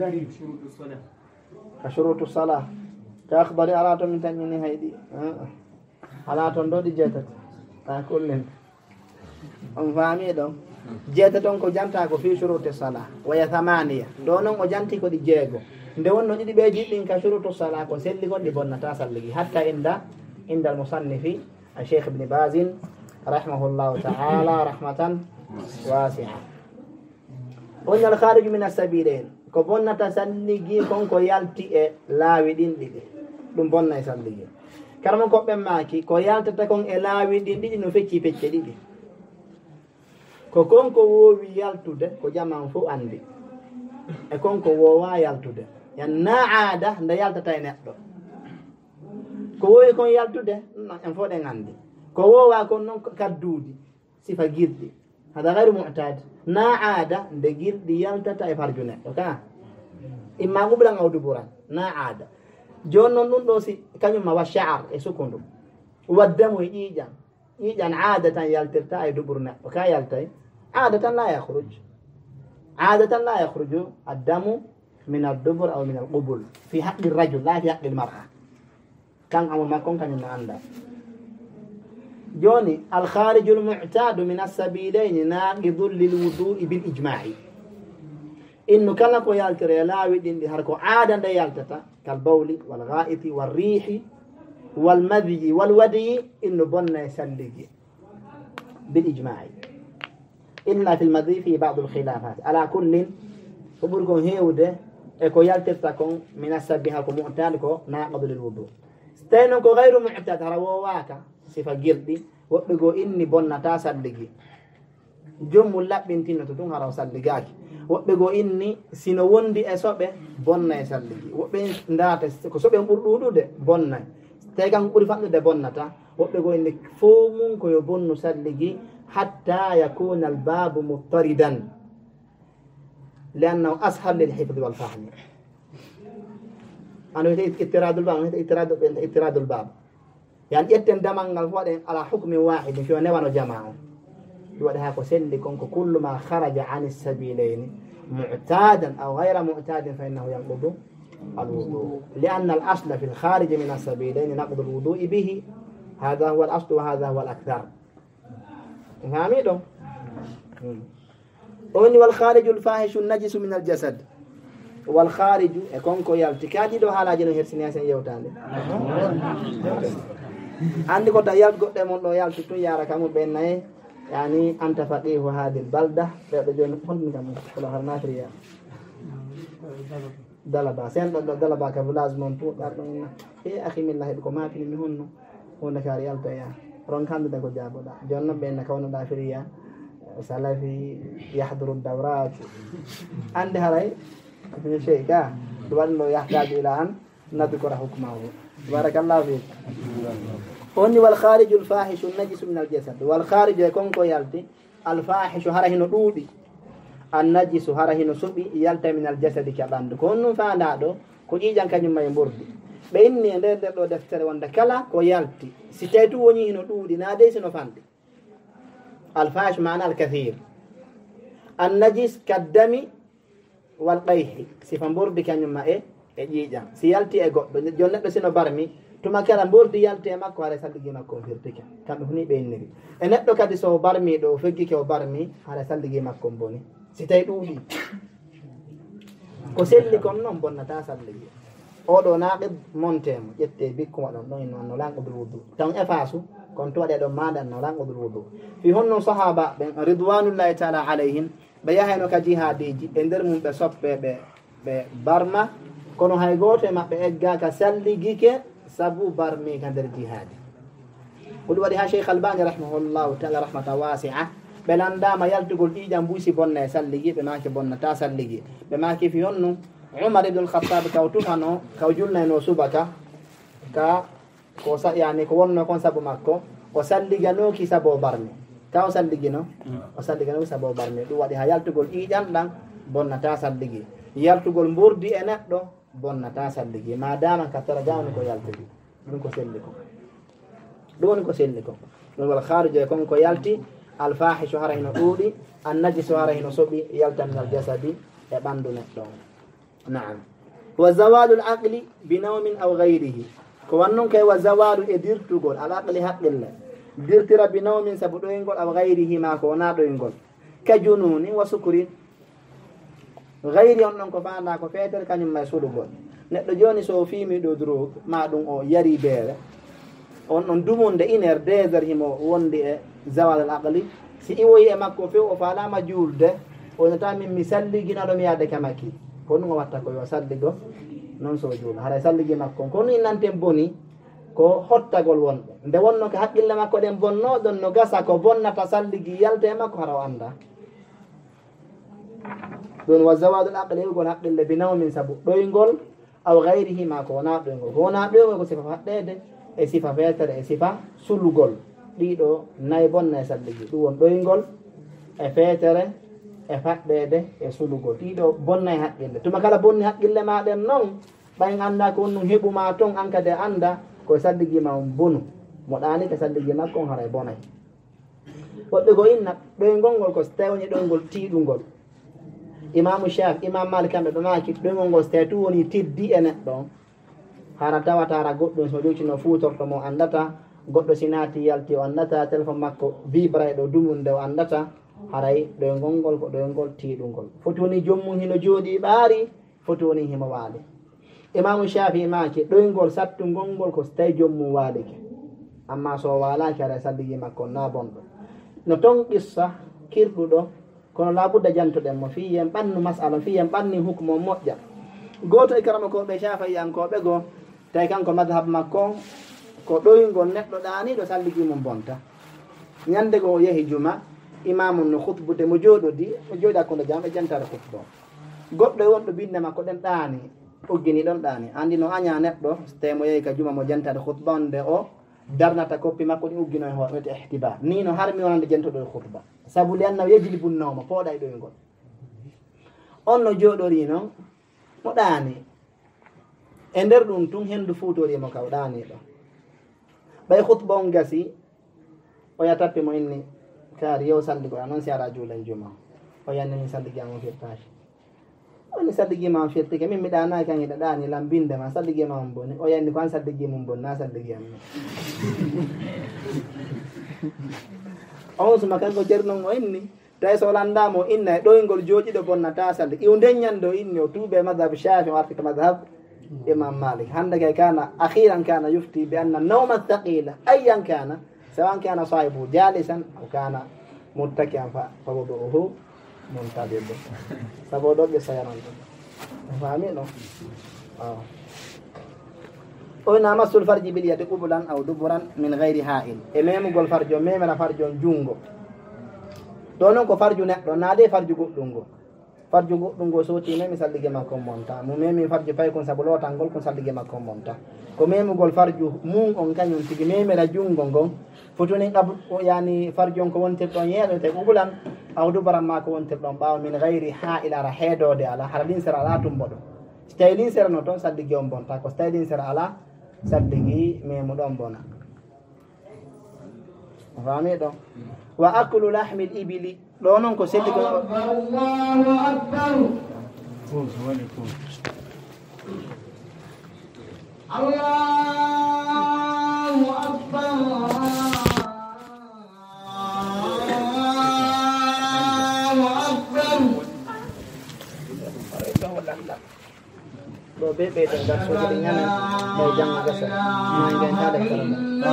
ka shurutu salah ka akhbari ala to min tañini hayɗi ala toon ɗo ɗi jeetati ta kullin on faami ɗon jeeta toon ko janta ko fi shuruti salah waya thamaniya ɗo noon o janti ko ɗi jeego nde wonno ɗiɗi ɓe jiɗɗin ka shurutu salah ko selli gon ɗi bonnata salligi hatta inda inda almusannifi الشيخ ابن باز رحمه الله تعالى رحمة واسعة قلنا الخارج من السبيلين كبونا تسلجي كون كو يالتي لاوي دين دي دum bonna salligi karama ko be maki ko yaltata kon e laawi din didi no fecci pecce didi ko kon ko wowi yaltude ko jaman fu andi e kon ko wowa yaltude yan naada nda yaltata e neddo ko wowi kon yaltude en fo de ngandi ko wowa kon non kadduudi sifa girdi hada ghairu mu'tad naada nde girdi yaltata e farju neddo ka imma gubla ngawdu buran naada jon non ɗum ɗo si kañum ma wa sha'ar e sukundu waddamu e ƴiiƴan ƴiiƴan aadatan yaltirta e duɓuru neɗɗo ka yaltay aadatan la yahruj aadatan la yahruju addamu min addubur aw min alqubul fi haqqi rajul la fi haqqi almar'a kan amul makkon kañum no anda joni alkhariju almu'tadu min assabilaini naqidu lilwudu'i bil ijma'i innu kala ko yaltire laawi ɗin ɗi har ko aada nde yaltata كالبول والغائط والريح والمذي والودي إنه بنا يسلق بالإجماع إلا في المذي في بعض الخلافات على كل فبركم هيودة إكو يلتفتكم من السبيها كو معتادكو ناقض للوضوء ستينكو غير معتاد رواواك صفة جردي وقبقوا إني بنا تاسلقي جم اللب بنتين تتون هراو سلقاكي woɓɓe go inni sino wondi e soɓe bonna e salligi woɓɓe ndata ko soɓe ɓuri ɗuɗude bonna tawi kan ɓuri famɗude bonnata woɓɓe go inni fo mum koyo bonnu salligi hatta yakuna albabu muttaridan liannahu ashar lilhifdi walfahmi ano wiyete ittiradul bab wiyete ittiradu ittiradul bab yani ƴetten damal ngal fo waɗen ala hukmin wahidin fiyo newano jama o يوضع هاكو سلي كونكو كل ما خرج عن السبيلين معتادا أو غير معتاد فإنه ينقض الوضوء لأن الأصل في الخارج من السبيلين نقض الوضوء به هذا هو الأصل وهذا هو الأكثر فهميدو أني والخارج الفاحش النجس من الجسد والخارج كونكو يالتكادي دو حالا جنو هرسينيا سن يوتالي عندي كو دا يال غودي مون دو يالتو يارا كامو بناي يعني أنت فقيه هذه البلدة فيجون كل كم كل هرنات ريا دلبا سين دلبا كبلاز منطو دارنا إيه أخي من الله بكم ما في منهن هون كاريال تيا رون كان بدك جابوا دا جونا بين كونه دافريا سلفي يحضر الدورات عند هراي في شيء كا دوان لو يحتاج إلى أن نذكر حكمه بارك الله فيك أني والخارج الفاحش النجس من الجسد والخارج يكون كو يالتي الفاحش هرهن دودي النجس هرهن سبي يالتي من الجسد كباند كون فاندادو كو جيجان كانيم ماي مبردي بيني ندير دو دفتر وندا كلا كو يالتي سيتيتو وني هنا دودي نادي سنو فاندي الفاحش معنى الكثير النجس كالدم والقيح سيفان بردي كانيم ما ايه جيجان سيالتي اي غودو جون ندو سينو بارمي tuma kala mbordi yalte makko ala salligi makko firtike kambe funi be inniri e neddo kadi so barmi do feggike o barmi ala salligi makko boni si tay duudi ko selli kon non bonnata salligi o do naqid montemo jette bikko wadon don non no lango bil wudu tan efasu kon to wade do madan no lango bil wudu fi honno sahaba ben ridwanullahi ta'ala alayhim be yaheno ka jihadiji e der mum be soppe be be barma kono hay goto mabbe egga ka salligike سبو برمي كان در جهاد قل وديها شيخ الباني رحمه الله تعالى رحمة واسعة بلان داما يلتقل إيجان بوسي بنا يسلقي بماكي بنا تاسلقي بماكي في هنو عمر بن الخطاب كوتوفانو كوجولنا نوسوبك كا كوسا يعني كورنا كون سبو ماكو وسلقي نوكي سبو برمي كاو سلقي نو وسلقي نوكي سبو برمي دو وديها يلتقل إيجان لان بنا تاسلقي يلتقل مبردي أنك bonna ta salligi ma dama ka tara jawni ko yaltigi dum ko selli ko دون كو سلكو دون الخارج يكون كو يالتي الفاحش هرهن دودي النجس هرهن صبي يلتا من الجسد e ɓandu neɗɗo naam wa zawalu l aqli bi nawmin aw gayrihi ko wannon kay wa zawalu e dirtugol al aqli haqqille dirtira bi nawmin sabu ɗoyngol aw gayrihi ma ko wona ɗoyngol ka jununi wa sukurin gayri on ɗon ko fanda ko feetere kañum may suɗugol neɗɗo joni so fimi ɗo drogue ma ɗum o yari beere on ɗon dumunde une heure deux heures himo wondi e zawal al aqli si iwoyi e makko few o falama juulde onata min mi salliginaɗo mi yaade ka makki ko ɗum o watta ko yo salligo noon so juula haray salligi makko kono innanten boni ko hottagol wonɓe nde wonno ko haqqille makko ɗen bonno ɗon no gasa ko bonnata salligi yalta e makko hara o anda ɗon wa zawadul aqli ewgol haqqille binawmin sabu ɗoygol aw gayrihi ma ko wona ɗoygol ko wona ɗoygol ko sifa faɗɗede e sifa feetere e sifa sulugol ɗiɗo nayi bonna e salligi ɗum won ɗoygol e feetere e faɗɗede e sulugol ɗiɗo bonna e haqqille tuma kala bonni haqqille maɗen noon ɓayn anda ko wonɗum heɓuma toon an kadi anda koye salligima on bonu mo ɗani ko salligi makko on haray bonay woɓɓe go inna ɗoygol ngol ko so tawni ɗoygol tiiɗugol imamu Shafi imam Malik kamɓe ɓe maki ɗoygol ngol so tawi tu woni tiddi e neɗɗo on hara tawata hara goɗɗum so ƴuccino futorto mo andata goɗɗo sinati yalti o andata téléphone makko vibra e ɗo dumunde o andata haray ɗoygol ngol ko ɗoygol tiiɗugol foti woni jommum hino jooɗi ɓaari foti woni himo waali imamu Shafi maki ɗoygol sattugol ngol ko so tawi jommum waalike amma so waalaki haray salligi makko na bonɗo no ton qissa kirɗuɗo kono labudda jantoɗen mo fiyen ɓannu masala fiyen ɓanni hukmo moƴƴa goto e karama koɓe Shafiyankoɓe goo tawi kanko madhab makko ko ɗoygol neɗɗo ɗaniɗo salligi mum bonta ñande go o yeehi juma imamu no khutbude mo jooɗodi o jooɗi hakkude jam e jantare khutba goɗɗo e wonɗo binde makko ɗen ɗaani uggini ɗon ɗaani andi no aña neɗɗo so tawi mo yeehi ka juma mo jantade khutba onde o darnata koppi makko ɗi uggino e hoore wiyete ihtiba ni no harmi wonande jantoɗo e khutba sabu li annahu yejli bunnawma pooɗa e ɗoygol on no jooɗori noon mo ɗaani e nder ɗum tun henndu fuutorimo kaw ɗaaniɗo ɓay khutba on gasi o yatappi mo inni kaari yow salligoya noon si ara juulen juma o yanni min salligiyama firtaji oni salligima on firtike min mi ɗanayi kan hiɗa ɗani lambinde ma salligima on boni o yanni ko an salligimum boni na salligiyam mi on suma kanko jernon o inni tawi so landamo inna e ɗoygol jooɗiɗo bonnata salli iw ndeññande o inni o tuuɓe madhab Shafi o arti ko madhab imam Malik hande kay kana akhiran kana yufti bi anna nawma thaqila ayan kana سواء كان صاحبه جالسا أو كان متكئا فوضعه منتبه فوضعه بسيران فاهمين اه قلنا مس الفرج باليد قبلا أو دبرا من غير هائل إمام قول فرج ميم لا فرج جونغو دونو كو فرج نقدو نادي فرج قدونغو فرج قدونغو صوتي ميم سالجي ما كون مونتا مو ميم فرج فاي كون سابلو تانغول كون سالجي ما كون مونتا ko memo gol farju mum on kañum tigi memera jungo ngon fotoni ɗab yani farjon ko wontir ɗon yeeɗo te ɓuɓulan awdu baram ma ko wontir ɗon ɓawa min gayri ha ilara heedode ala hara linsere ala tumboɗo so tawi linsere no toon salligi on bonta ko so tawi linsere ala salligi memo ɗon bona fami ɗon wa aklu lahmi l ibili ɗo noon ko selli ko Allahu akbar Allahu akbar Allahu akbar do be be dan da so de nyana mo jang ga sa ma ngen ta de kala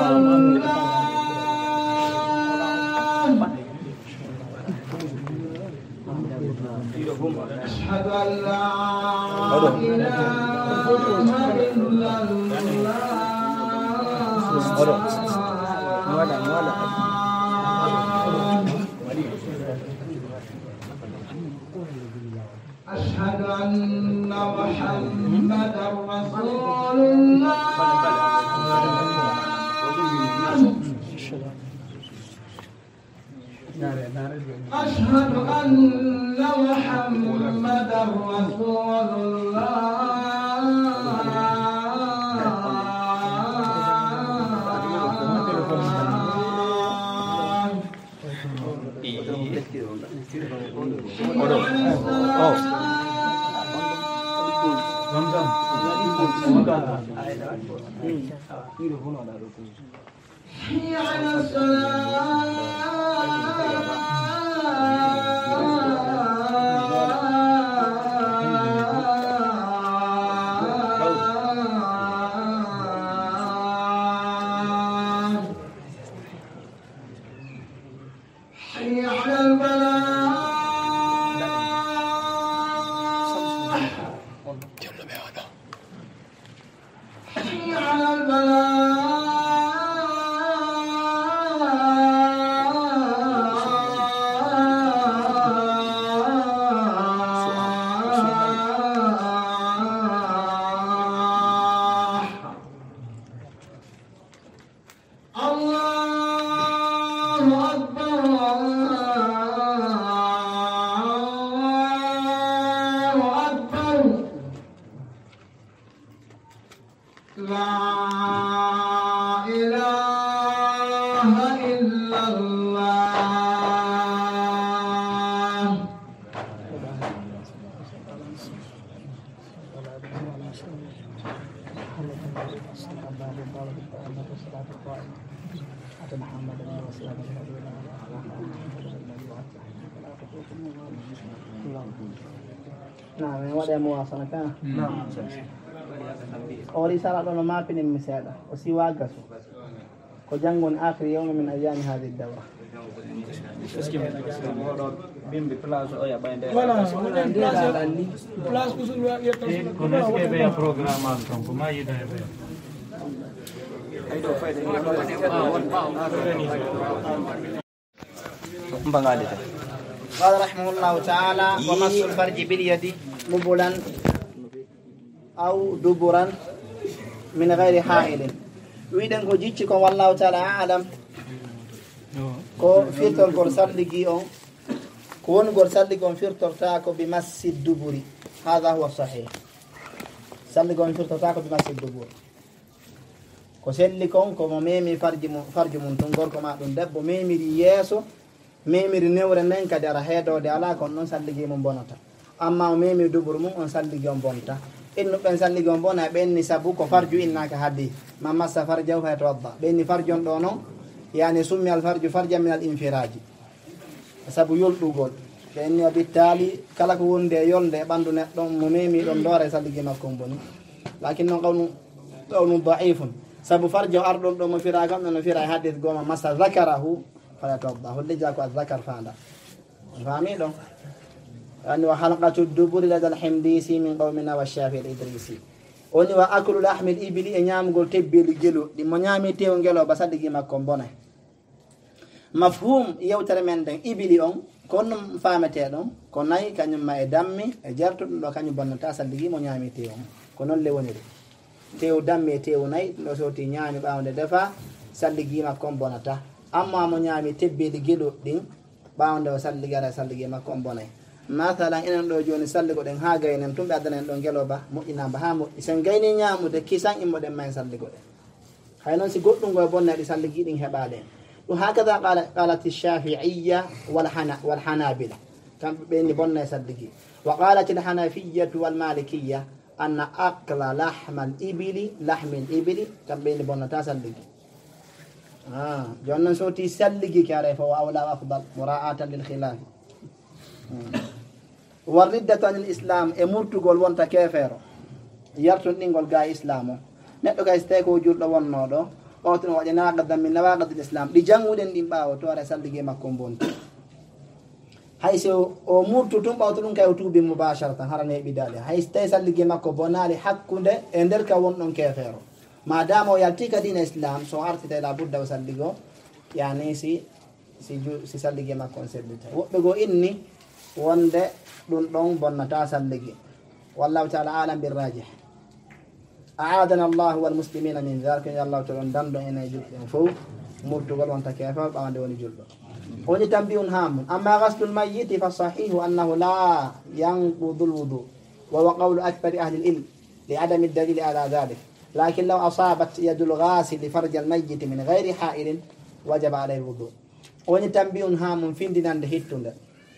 ashhadu an la ilaha أشهد أن محمدا رسول الله أشهد أن محمدا رسول الله Nah, mi waɗe muwasana ka o risala ɗo no mapinimi seeɗa o siwa gasu ko janngoni akhiri yawma min ayami hadi dawra bimbi place o yaɓa nde Voilà, place ko sun yetta kono est ce que ɓeya programme an ton ko ma yida e ɓeya mbagalite قال رحمه الله تعالى ومس الفرج باليد قبلا أو دبرا من غير حائل ويدن كو جيتشي كو والله تعالى أعلم كو فيرتور كو سالجي أو كون كو سالجي كو فيرتور تاكو بمس الدبر هذا هو الصحيح سالجي كو فيرتور تاكو بمس الدبر كو سالجي كو كو ميمي فرج فرج من تنغور كو ما دون دبو ميمي يسو memiri newre nden kadi ara heedode ala kon noon salligi mum bonata amma o memiri duburu mum on salligi on bonta innuɓen salligi on bona ɓenni sabu ko farju innaka haddi ma massa farjahu fa tawadda ɓenni farjon ɗo noon yani summi al farju farja min al infiraji sabu yolɗugol ɓenni o bittali kala ko wonde e yolde e ɓanndu neɗɗo mo memi ɗon doora e salligi makko on boni lakin noon qawnu qawnu daifun sabu farjo arɗon ɗo mo fira kam no fira e hadis goma massa zakarahu fala tawda holle jako azakar fanda fami ɗon ani wa halqatu duburi lada alhimdisi min qawmina wa shafi al idrisi oni wa aklu lahmi al ibli e ñamgol tebbeli gelo ɗi mo ñami tew ngelo ba sadigi makko bona mafhum yewtere men den ibli on kono famete ɗon ko nayi kañum ma e dammi e jartuɗum ɗo kañum bonnata sadigi mo ñami tew on ko noon le woniri tew dammi e tew nayi ɗo soti ñami ɓawde defa sadigi makko bonata amma mo ñaami tebbeeli geloɗɗin ɓawnde o salligara e sallige makko on bonay mathalan enen ɗo joni salligo ɗen ha gaynen tumɓe addana en ɗo ngeloba moƴƴinamba ha moƴƴi sen gayni ñamude kisan immoɗen ma en salligo ɗen hay noon si goɗɗum go e bonneɗi salligiɗin heɓaɗe en ɗum hakada qalat shafiiya walhanabila kamɓe ɓenni bonna e salligi wa qalat alhanafiyatu walmalikiya anna akla lahma al ibili lahmi l ibili kamɓe ɓenni bonnata salligi ah jonnon soti salligi kare fa wa awla afdal mura'atan lil khilaf war riddatu anil islam e murtugol wonta kefero yarton ɗingol ga islamo neɗɗo kay stay ko julɗo wonnoɗo o ton waɗi naqadam min nawaqadil islam ɗi janguɗen ɗin ɓawo to ara salligi makko bonti hay so o murtu tum ɓawto ɗum kay o tuubi mubasharatan harane ɓidale hay stay salligi makko bonali hakkude e nder ka wonɗon kefero madama o yalti ka dina islam so artite la budda o salligo yani si si si salligi makko on seddita woɓɓe go inni wonde ɗum ɗon bonnata salligi wallahu taala alam birrajih aadana allahu walmuslimina min dhalika ya allahu taala dando ene julɓe fof murtugol wonta kefa ɓawde woni julɗo woni tambiyun hamun amma ghaslul mayyiti fa sahihu annahu la yanqudu lwudu wa wa qawlu akthari ahli lilm li adami dalili ala dhalik لكن لو أصابت يد الغاسل فرج الميت من غير حائل وجب عليه الوضوء وني تنبيه هام فين دينان هيتون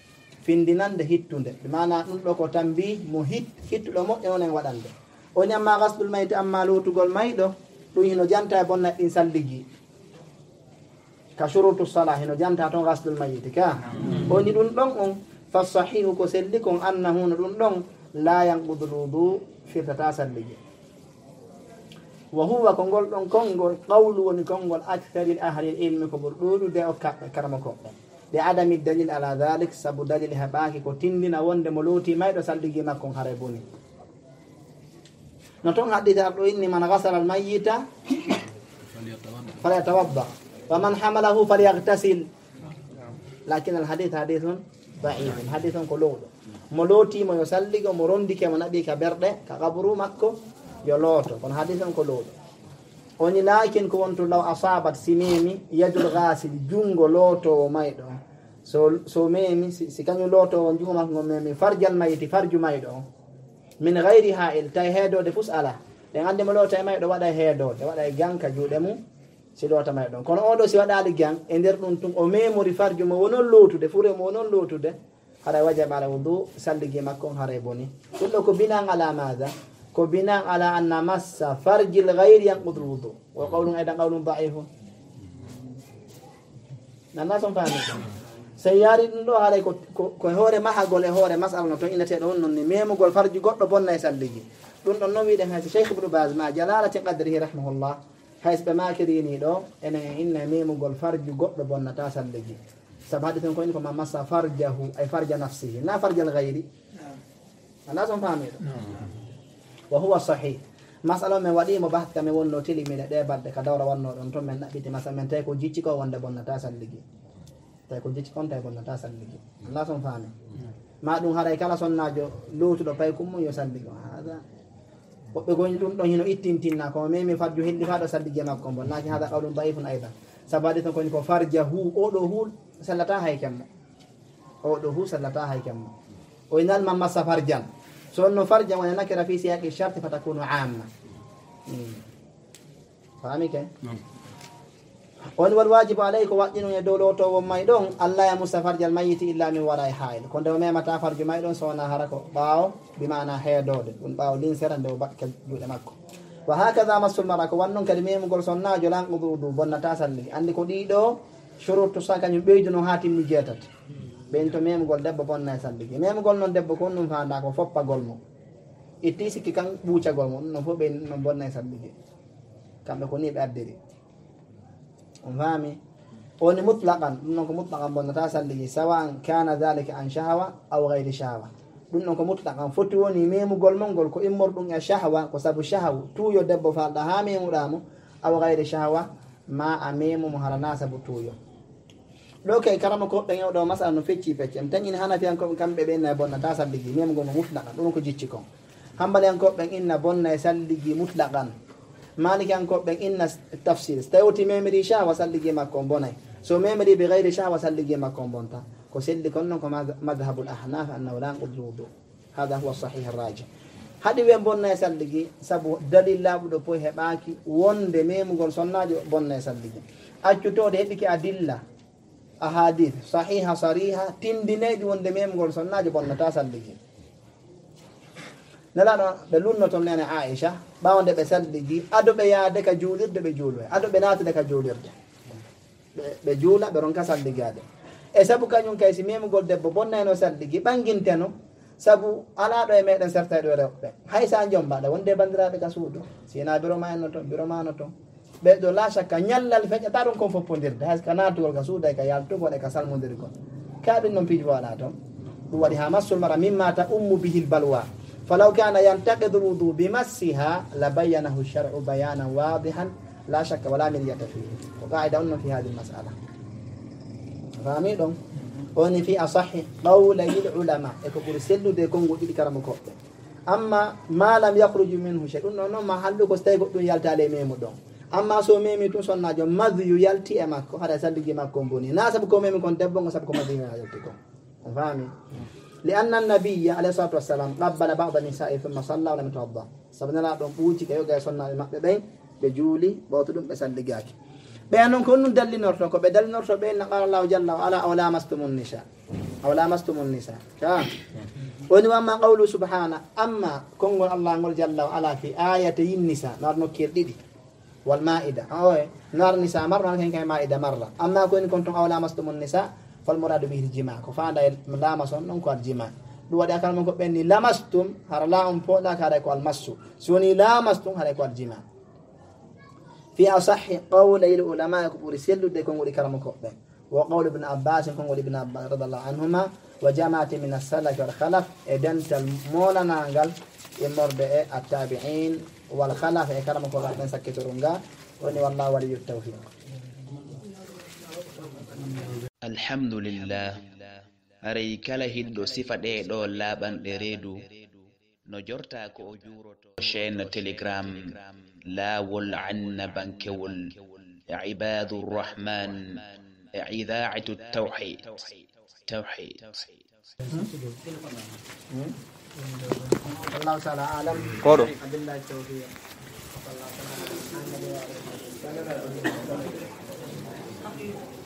findinande hittunde mana ɗum ɗo ko tambi mo hit hittuɗo moƴƴo noon en waɗande o ñamma gasdul mayti amma lotugol mayɗo ɗum hino janta e bonna ɗin salligi ka shurutu salah hino janta toon gasdul mayti ka oni ɗum ɗon on fa sahihu ko selli kon annahu no ɗum ɗon la yanqudu lwudu firtata salligi wa huwa ko ngol ɗon konngol qawlu woni konngol akthari ahli ilmi ko ɓuri ɗuɗude o karama koɓɓe ɓe adami dalil ala dhalik sabu dalil heɓaki ko tindina wonde mo looti mayɗo salligi makko haare boni no toon haddita ɗo inni man gasala al mayyita falyatawadda wa man hamalahu falyaghtasil lakin al hadith hadithun da'ifun hadithun ko lowɗo mo lootimo yo salligo mo rondike mo naɓi ka berɗe ka kabru makko yo looto kono hadithun ko lowɗo oni lakin ko wonto law asabat si memi yadul ghasil jungo lootowo mayɗo so so memi si, si kañum lootowo jungo makko ngo memi farjal mayti farju mayɗo o min gayri ha'il tay heedode fus ala ɗe andi mo loota e mayɗo waɗa heedode waɗa e ganka juuɗe mum si loota mayɗo kono oɗo si waɗali gang e nder ɗum tun o memori farju mo wonon lootude fure mo wonon lootude haɗa wajaba ala wudu salligi makko haray boni ɗum ɗo ko binan ala mada ko binan ala anna massa farjil gayri yanqudu lwudu wa qawlun aidan qawlun da'ifun nanna son faami so yaari ɗum ɗo haaray ko hoore mahagol e hoore masala no toon inneteɗo on noon ni memugol farji goɗɗo bonna e salligi ɗum ɗon noon wiɗen hayso cheikh ibnu bas ma jalalati qadrihi rahimahullah hayso ɓe makirini ɗo enen inna memugol farji goɗɗo bonnata salligi sabu haɗi ton ko ini ko ma massa farjahu ay farja nafsihi na farjal gayri nanna son faami ɗo wa huwa sahih masala men waɗimo bahth kame wonno tilimine ɗe balɗe ka dawra wanno ɗon toon men ɗaɓɓiti masala men tawi ko jicci ko wonde bonnata salligi tawi ko jicci kon tawi bonnata salligi Allah son faami ma ɗum haray kala sonnajo lowtuɗo pay kummum yo salligi hada woɓɓe goñi ɗum ɗon hino ittintinna komo memi farju hilli fa ɗo salligi makko bonnaki hada qawlum da'ifun aydan sabu waɗi ton koni ko farja hu oɗo hu sallata hay kemmo oɗo hu sallata hay kemmo o inalma massa farjan so no farja wona nakira fi siyaqi sharti fatakunu amma fami ke on wal wajibu alayhi ko waɗɗino e dow lotowo may ɗon allah ya musta farjal mayyiti illa min wara e hayl ko nde o memata farju may ɗon so wona hara ko ɓaawo bimana heedode ɗum ɓaawo linsera nde o bakka juuɗe makko wa hakada massul mara ko wannon kadi memugol sonnajo lanqudu du bonnata salligi andi ko ɗiɗo shurutu sa kañum ɓeyduno ha timmi jeetati ɓen to memugol debbo bonna e salligi memugol noon debbo ko ɗum fanda ko foppagol mo itti sikki kan ɓuucagol mo ɗum noon fof ɓe no bonna e salligi kamɓe ko ni ɓe addiri on faami oni mutlaqan ɗum noon ko mutlaqan bonnata salligi sawan kana dhalika an shahwa aw gayri shahwa ɗum noon ko mutlaqan foti woni memugol mon ngol ko immorɗum e shahwa ko sabu shahwu tuuyo debbo falɗa ha memuɗamo aw gayri shahwa ma a memumo harana sabu tuuyo ɗo kay karama ko ɓe ƴewɗo masala no fecci fecci en tañini hanafiyankoɓe kamɓe ɓe inna e bonnata salligi memugol mo mutlaqan ɗum ko jicci kon hambaliyankoɓe inna bonna e salligi mutlaqan malikiyankoɓe inna tafsir so tawti memiri shahwa salligi makko bonay so memiri bi gayri shahwa salligi makko bonta ko selli kon noon ko madhhabul ahnaf annahu la yanqudu lwudu hada huwa sahih arraji haɗi ɓe bonna e salligi sabu dalil laaɓuɗo poy heɓaki wonde memugol sonnajo bonna e salligi accutode heɓiki adilla ahadith sahiha sariha tindineyɗi wonde memugol sonnajo bonnata salligi nelaɗo ɓe lunno toon nene Aisha ɓawde ɓe salligi ado ɓe yaade ka juulirde ɓe juuloy ado ɓe natude ka juulirde ɓe juula ɓe ronka salligade e sabu kañum kay si memugol debbo bonnayno salligi ɓanginteno sabu ala ɗo e meɗen sertayɗo e rewɓe hay sa jombaɗa wonde bandiraɓe ka suuɗo sina biro ma enno toon biro mano toon ɓeɗo la shakka ñallal feƴƴata ɗum kon foppodirde hay ka natugol ka suuda e ka yaltugol e ka salmodiri kon kaɗum noon piiji wala toon ɗum waɗi ha massul mara mimma ta ummu bihil balwa falaw kana yantaqidu lwudu bimassiha labayyanahu lshar'u bayanan wadihan la shakka wala miryata fihi ko qaida on noon fi hadi lmasala fami ɗon oni fi asahi qawlay lulama e ko ɓuuri sellude konngol ɗiɗi karama koɓɓe amma ma lam yahruju minhu shay ɗum ɗon noon ma hallu ko so tawi goɗɗum yaltale memu ɗon amma so memi tun sonnajo madyu yalti e makko haɗa salligi makko boni na sabu ko memi kon debbo ngo sabu ko madyu yalti kon on fami li anna annabiya alayhi salatu wassalam qabbala ba'da nisa'i thumma salla wa lam yatawadda sabnala ɗon ɓuuci ka yoga e sonnaɓe maɓɓe ɓen ɓe juuli ɓawto ɗum ɓe salligaki ɓe noon ko ɗum dallinorto ko ɓe dallinorto ɓe na qala Allahu jalla wa ala aw lamastumun nisa أو لامستم النساء تمام. وأما قوله سبحانه أما كون الله جل وعلا في آية النساء نار نكير ديدي والمائدة أو نار النساء مرة كان كان مائدة مرة. أما كون كنتم أو لامستم النساء فالمراد به الجماع كفانا لامسون نكو الجماع دو ودي أكال منكو بني لامستم هر لا أم فوق ذاك هذا يكون المسو سوني لامستم هذا يكون الجماع. في أصح قول العلماء كبر سيلو دي كون ولي كرمكو بين وقول ابن عباس كون ولي ابن عباس رضي الله عنهما وجماعة من السلف والخلف إدنت المولانا قال المرد التابعين والخلف كرمكو بعدين سكتورونغا وني والله ولي التوفيق. الحمد لله أري كلا هيدو صفة دو لابن دريدو نجرتا كو جورتو شين تليجرام لا ول عنا بنكول عباد الرحمن إذاعة التوحيد توحيد. الله تعالى أعلم. كورو. بالله التوفيق.